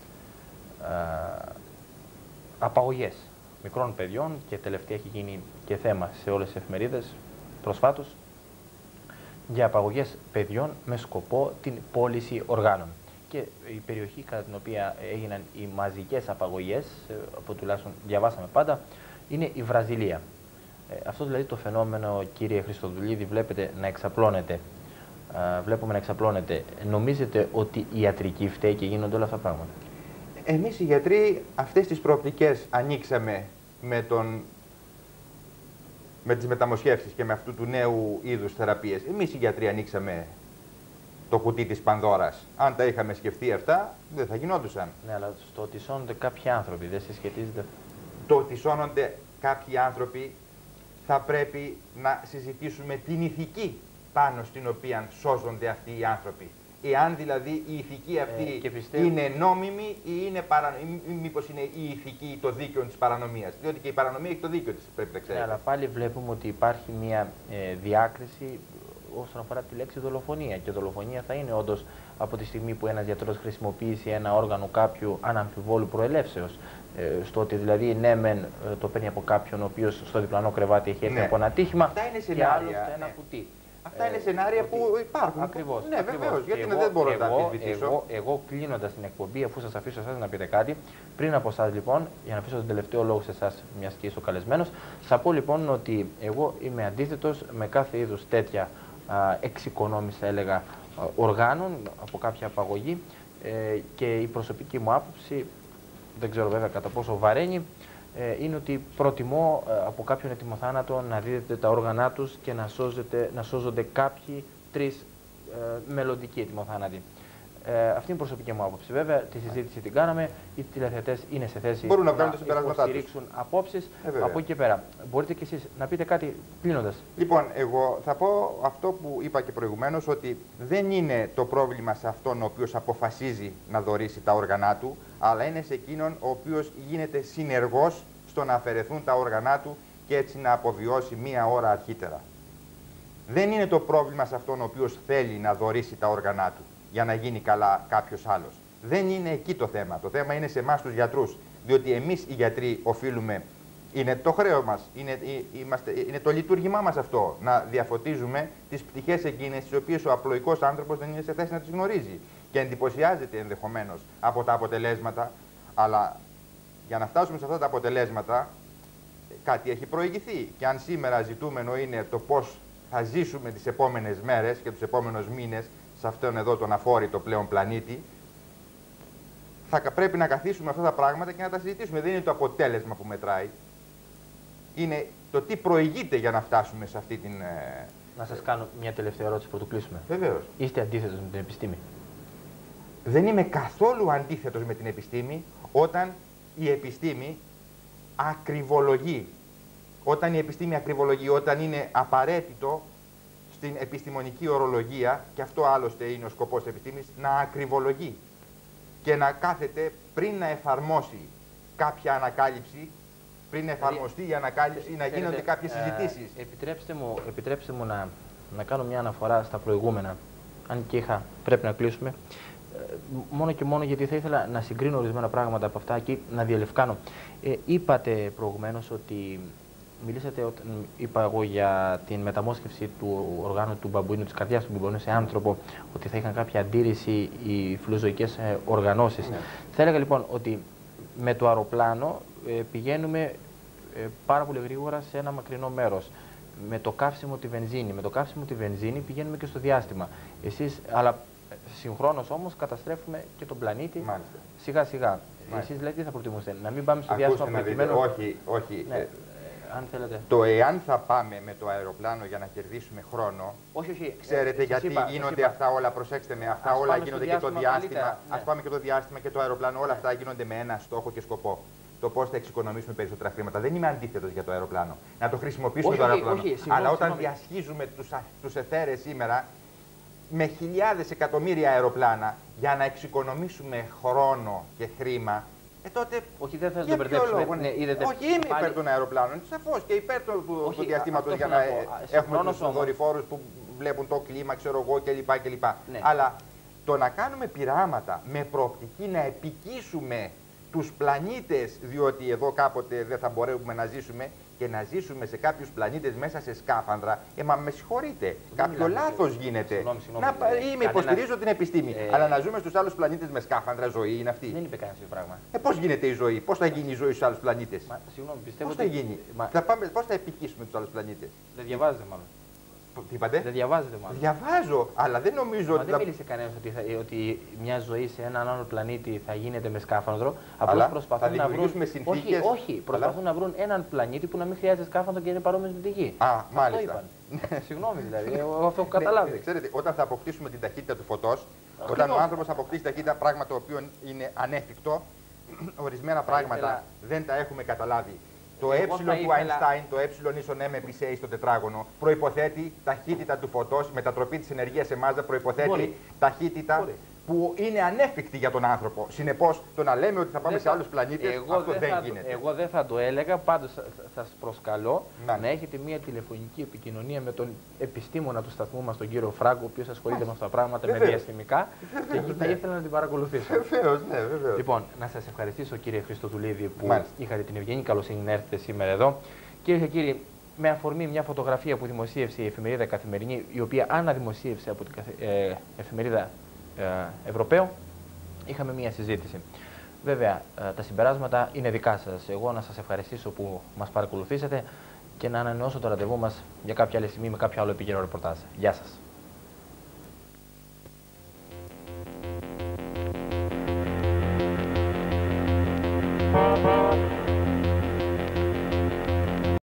απαγωγές μικρών παιδιών και τελευταία έχει γίνει και θέμα σε όλες τις εφημερίδες προσφάτως για απαγωγές παιδιών με σκοπό την πώληση οργάνων. Και η περιοχή κατά την οποία έγιναν οι μαζικές απαγωγές, από τουλάχιστον διαβάσαμε πάντα, είναι η Βραζιλία. Αυτό δηλαδή το φαινόμενο, κύριε Χριστοδουλίδη, βλέπετε να εξαπλώνεται. Βλέπουμε να εξαπλώνεται. Νομίζετε ότι η ιατρική φταίει και γίνονται όλα αυτά τα πράγματα? Εμείς οι γιατροί αυτές τις προοπτικές ανοίξαμε με τις μεταμοσχεύσεις και με αυτού του νέου είδους θεραπείες. Εμείς οι γιατροί ανοίξαμε το κουτί της Πανδώρας. Αν τα είχαμε σκεφτεί αυτά, δεν θα γινόντουσαν. Ναι, αλλά στο ότι σώνονται κάποιοι άνθρωποι, δεν συσχετίζεται? Το ότι σώνονται κάποιοι άνθρωποι, θα πρέπει να συζητήσουμε την ηθική πάνω στην οποία σώζονται αυτοί οι άνθρωποι. Εάν δηλαδή η ηθική αυτή είναι νόμιμη ή μήπως είναι η ηθική το δίκαιο της παρανομίας. Διότι και η παρανομία έχει το δίκαιο της, πρέπει να ξέρετε. Αλλά πάλι βλέπουμε ότι υπάρχει μια διάκριση όσον αφορά τη λέξη δολοφονία. Και δολοφονία θα είναι όντως από τη στιγμή που ένας γιατρός χρησιμοποιήσει ένα όργανο κάποιου αναμφιβόλου προελεύσεως. Στο ότι δηλαδή ναι μεν το παίρνει από κάποιον ο οποίος στο διπλανό κρεβάτι έχει έρθει από ένα ατύχημα και άλλο στο ένα κουτί. Αυτά είναι σενάρια που υπάρχουν. Ακριβώς. Ναι, βεβαίως, γιατί δεν μπορώ να τα αμφισβητήσω. Εγώ κλείνοντας την εκπομπή, αφού σας αφήσω εσάς να πείτε κάτι, πριν από εσάς λοιπόν, για να αφήσω τον τελευταίο λόγο σε εσάς, μιας και είσαι ο καλεσμένος, θα πω λοιπόν ότι εγώ είμαι αντίθετος με κάθε είδους τέτοια εξοικονόμηση, θα έλεγα, οργάνων από κάποια απαγωγή και η προσωπική μου άποψη, δεν ξέρω βέβαια κατά πόσο βαραίνει, είναι ότι προτιμώ από κάποιον ετοιμοθάνατο να δίδεται τα όργανά τους και να σώζονται κάποιοι τρεις μελλοντικοί ετοιμοθάνατοι. Αυτή είναι η προσωπική μου άποψη. Βέβαια, τη συζήτηση την κάναμε. Οι τηλεθεατές είναι σε θέση να υποστηρίξουν απόψεις. Από εκεί και πέρα. Μπορείτε κι εσείς να πείτε κάτι κλείνοντας? Λοιπόν, εγώ θα πω αυτό που είπα και προηγουμένως, ότι δεν είναι το πρόβλημα σε αυτόν ο οποίος αποφασίζει να δωρήσει τα όργανά του, αλλά είναι σε εκείνον ο οποίος γίνεται συνεργός στο να αφαιρεθούν τα όργανά του και έτσι να αποβιώσει μία ώρα αρχίτερα. Δεν είναι το πρόβλημα σε αυτόν ο οποίος θέλει να δωρήσει τα όργανά του για να γίνει καλά κάποιος άλλος. Δεν είναι εκεί το θέμα. Το θέμα είναι σε εμάς τους γιατρούς. Διότι εμείς οι γιατροί οφείλουμε Είναι το χρέος μας, είναι το λειτουργήμά μας αυτό, να διαφωτίζουμε τις πτυχές εκείνες τις οποίες ο απλοϊκός άνθρωπος δεν είναι σε θέση να τις γνωρίζει και εντυπωσιάζεται ενδεχομένως από τα αποτελέσματα, αλλά για να φτάσουμε σε αυτά τα αποτελέσματα κάτι έχει προηγηθεί. Και αν σήμερα ζητούμενο είναι το πώς θα ζήσουμε τις επόμενες μέρες και τους επόμενους μήνες σε αυτόν εδώ τον αφόρητο πλέον πλανήτη, θα πρέπει να καθίσουμε αυτά τα πράγματα και να τα συζητήσουμε. Δεν είναι το αποτέλεσμα που μετράει. Είναι το τι προηγείται για να φτάσουμε σε αυτή την... Να σας κάνω μια τελευταία ερώτηση πρωτού κλείσουμε. Βεβαίως. Είστε αντίθετος με την επιστήμη? Δεν είμαι καθόλου αντίθετος με την επιστήμη όταν η επιστήμη ακριβολογεί. Όταν η επιστήμη ακριβολογεί, όταν είναι απαραίτητο στην επιστημονική ορολογία, και αυτό άλλωστε είναι ο σκοπός της επιστήμης, να ακριβολογεί και να κάθεται πριν να εφαρμόσει κάποια ανακάλυψη, πριν εφαρμοστεί η ανακάλυψη, να γίνονται κάποιες συζητήσεις. Επιτρέψτε μου να κάνω μια αναφορά στα προηγούμενα, αν και πρέπει να κλείσουμε, μόνο και μόνο γιατί θα ήθελα να συγκρίνω ορισμένα πράγματα από αυτά και να διαλευκάνω. Είπατε προηγουμένως ότι μιλήσατε, όταν είπα εγώ για την μεταμόσχευση του οργάνου του μπαμπουίνου, της καρδιάς του μπαμπουίνου σε άνθρωπο, ότι θα είχαν κάποια αντίρρηση οι φιλοζωικές οργανώσεις. Ναι. Θα έλεγα λοιπόν ότι με το αεροπλάνο πηγαίνουμε πάρα πολύ γρήγορα σε ένα μακρινό μέρος. Με το καύσιμο τη βενζίνη, πηγαίνουμε και στο διάστημα. Αλλά συγχρόνως όμως καταστρέφουμε και τον πλανήτη. Μάλιστα. Σιγά σιγά. Εσείς λέτε τι θα προτιμούσετε, να μην πάμε στο διάστημα προκειμένου... Όχι. Ναι. Αν θέλετε. Το εάν θα πάμε με το αεροπλάνο για να κερδίσουμε χρόνο. Όχι. Ξέρετε γιατί γίνονται αυτά όλα, προσέξτε με, αυτά όλα γίνονται και το διάστημα. Ας πάμε και το διάστημα και το αεροπλάνο, όλα αυτά γίνονται με ένα στόχο και σκοπό. Το πώς θα εξοικονομήσουμε περισσότερα χρήματα. Δεν είμαι αντίθετος για το αεροπλάνο. Να το χρησιμοποιήσουμε το αεροπλάνο. Αλλά όταν διασχίζουμε τους εθέρες σήμερα με χιλιάδες εκατομμύρια αεροπλάνα για να εξοικονομήσουμε χρόνο και χρήμα, τότε. Όχι, δεν θα το μπερδέψουμε. Όχι, είμαι υπέρ των αεροπλάνων, σαφώς, και υπέρ του διαστήματος για να έχουμε τους δορυφόρους που βλέπουν το κλίμα, ξέρω εγώ κλπ. Ναι. Αλλά το να κάνουμε πειράματα με προοπτική να επικίσουμε τους πλανήτες, διότι εδώ κάποτε δεν θα μπορέσουμε να ζήσουμε, και να ζήσουμε σε κάποιους πλανήτες μέσα σε σκάφανδρα, μα με συγχωρείτε, κάποιο λάθος γίνεται. Υποστηρίζω την επιστήμη, αλλά να ζούμε στους άλλους πλανήτες με σκάφανδρα, ζωή είναι αυτή. Δεν είπε κανένα τέτοιο πράγμα. Πώς γίνεται η ζωή, πώς θα γίνει η ζωή στους άλλους πλανήτες? Πώς θα γίνει, πώς θα επικίσουμε τους άλλους πλανήτες? Δεν διαβάζετε μάλλον. Τι είπατε? Δεν διαβάζετε μάλλον. Διαβάζω, αλλά δεν νομίζω ότι. Δεν μίλησε κανένα ότι μια ζωή σε έναν άλλο πλανήτη θα γίνεται με σκάφανδρο. Απλώς προσπαθούν να βρουν. Όχι, προσπαθούν να βρουν έναν πλανήτη που να μην χρειάζεται σκάφανδρο και είναι παρόμοιο με τη γη. Μάλιστα. Συγγνώμη δηλαδή, εγώ αυτό έχω καταλάβει. Ξέρετε, όταν θα αποκτήσουμε την ταχύτητα του φωτός, όταν ο άνθρωπος αποκτήσει ταχύτητα, πράγμα το οποίο είναι ανέφικτο, ορισμένα πράγματα δεν τα έχουμε καταλάβει. Το ε του Einstein, το ε ίσον m επί σε στο τετράγωνο, προϋποθέτει ταχύτητα του φωτός, μετατροπή της ενεργείας σε μάζα, προϋποθέτει ταχύτητα που είναι ανέφικτη για τον άνθρωπο. Συνεπώς, το να λέμε ότι θα πάμε σε άλλους πλανήτες, αυτό δεν γίνεται. Εγώ δεν θα το έλεγα, πάντως σας προσκαλώ να έχετε μια τηλεφωνική επικοινωνία με τον επιστήμονα του σταθμού μας, τον κύριο Φράγκο, ο οποίος ασχολείται με αυτά τα πράγματα, με διαστημικά, και εκεί θα ήθελα να την παρακολουθήσω. Βεβαίως, ναι, βεβαίως. Λοιπόν, να σας ευχαριστήσω, κύριε Χριστοδουλίδη, που είχατε την ευγενή καλοσύνη να έρθετε σήμερα εδώ. Κυρίες και κύριοι, με αφορμή μια φωτογραφία που δημοσίευσε η εφημερίδα Καθημερινή, η οποία αναδημοσίευσε από την εφημερίδα Ευρωπαίο, είχαμε μία συζήτηση. Βέβαια, τα συμπεράσματα είναι δικά σας. Εγώ να σας ευχαριστήσω που μας παρακολουθήσατε και να ανανεώσω το ραντεβού μας για κάποια άλλη στιγμή με κάποιο άλλο επίκαιρο ρεπορτάζ. Γεια σας.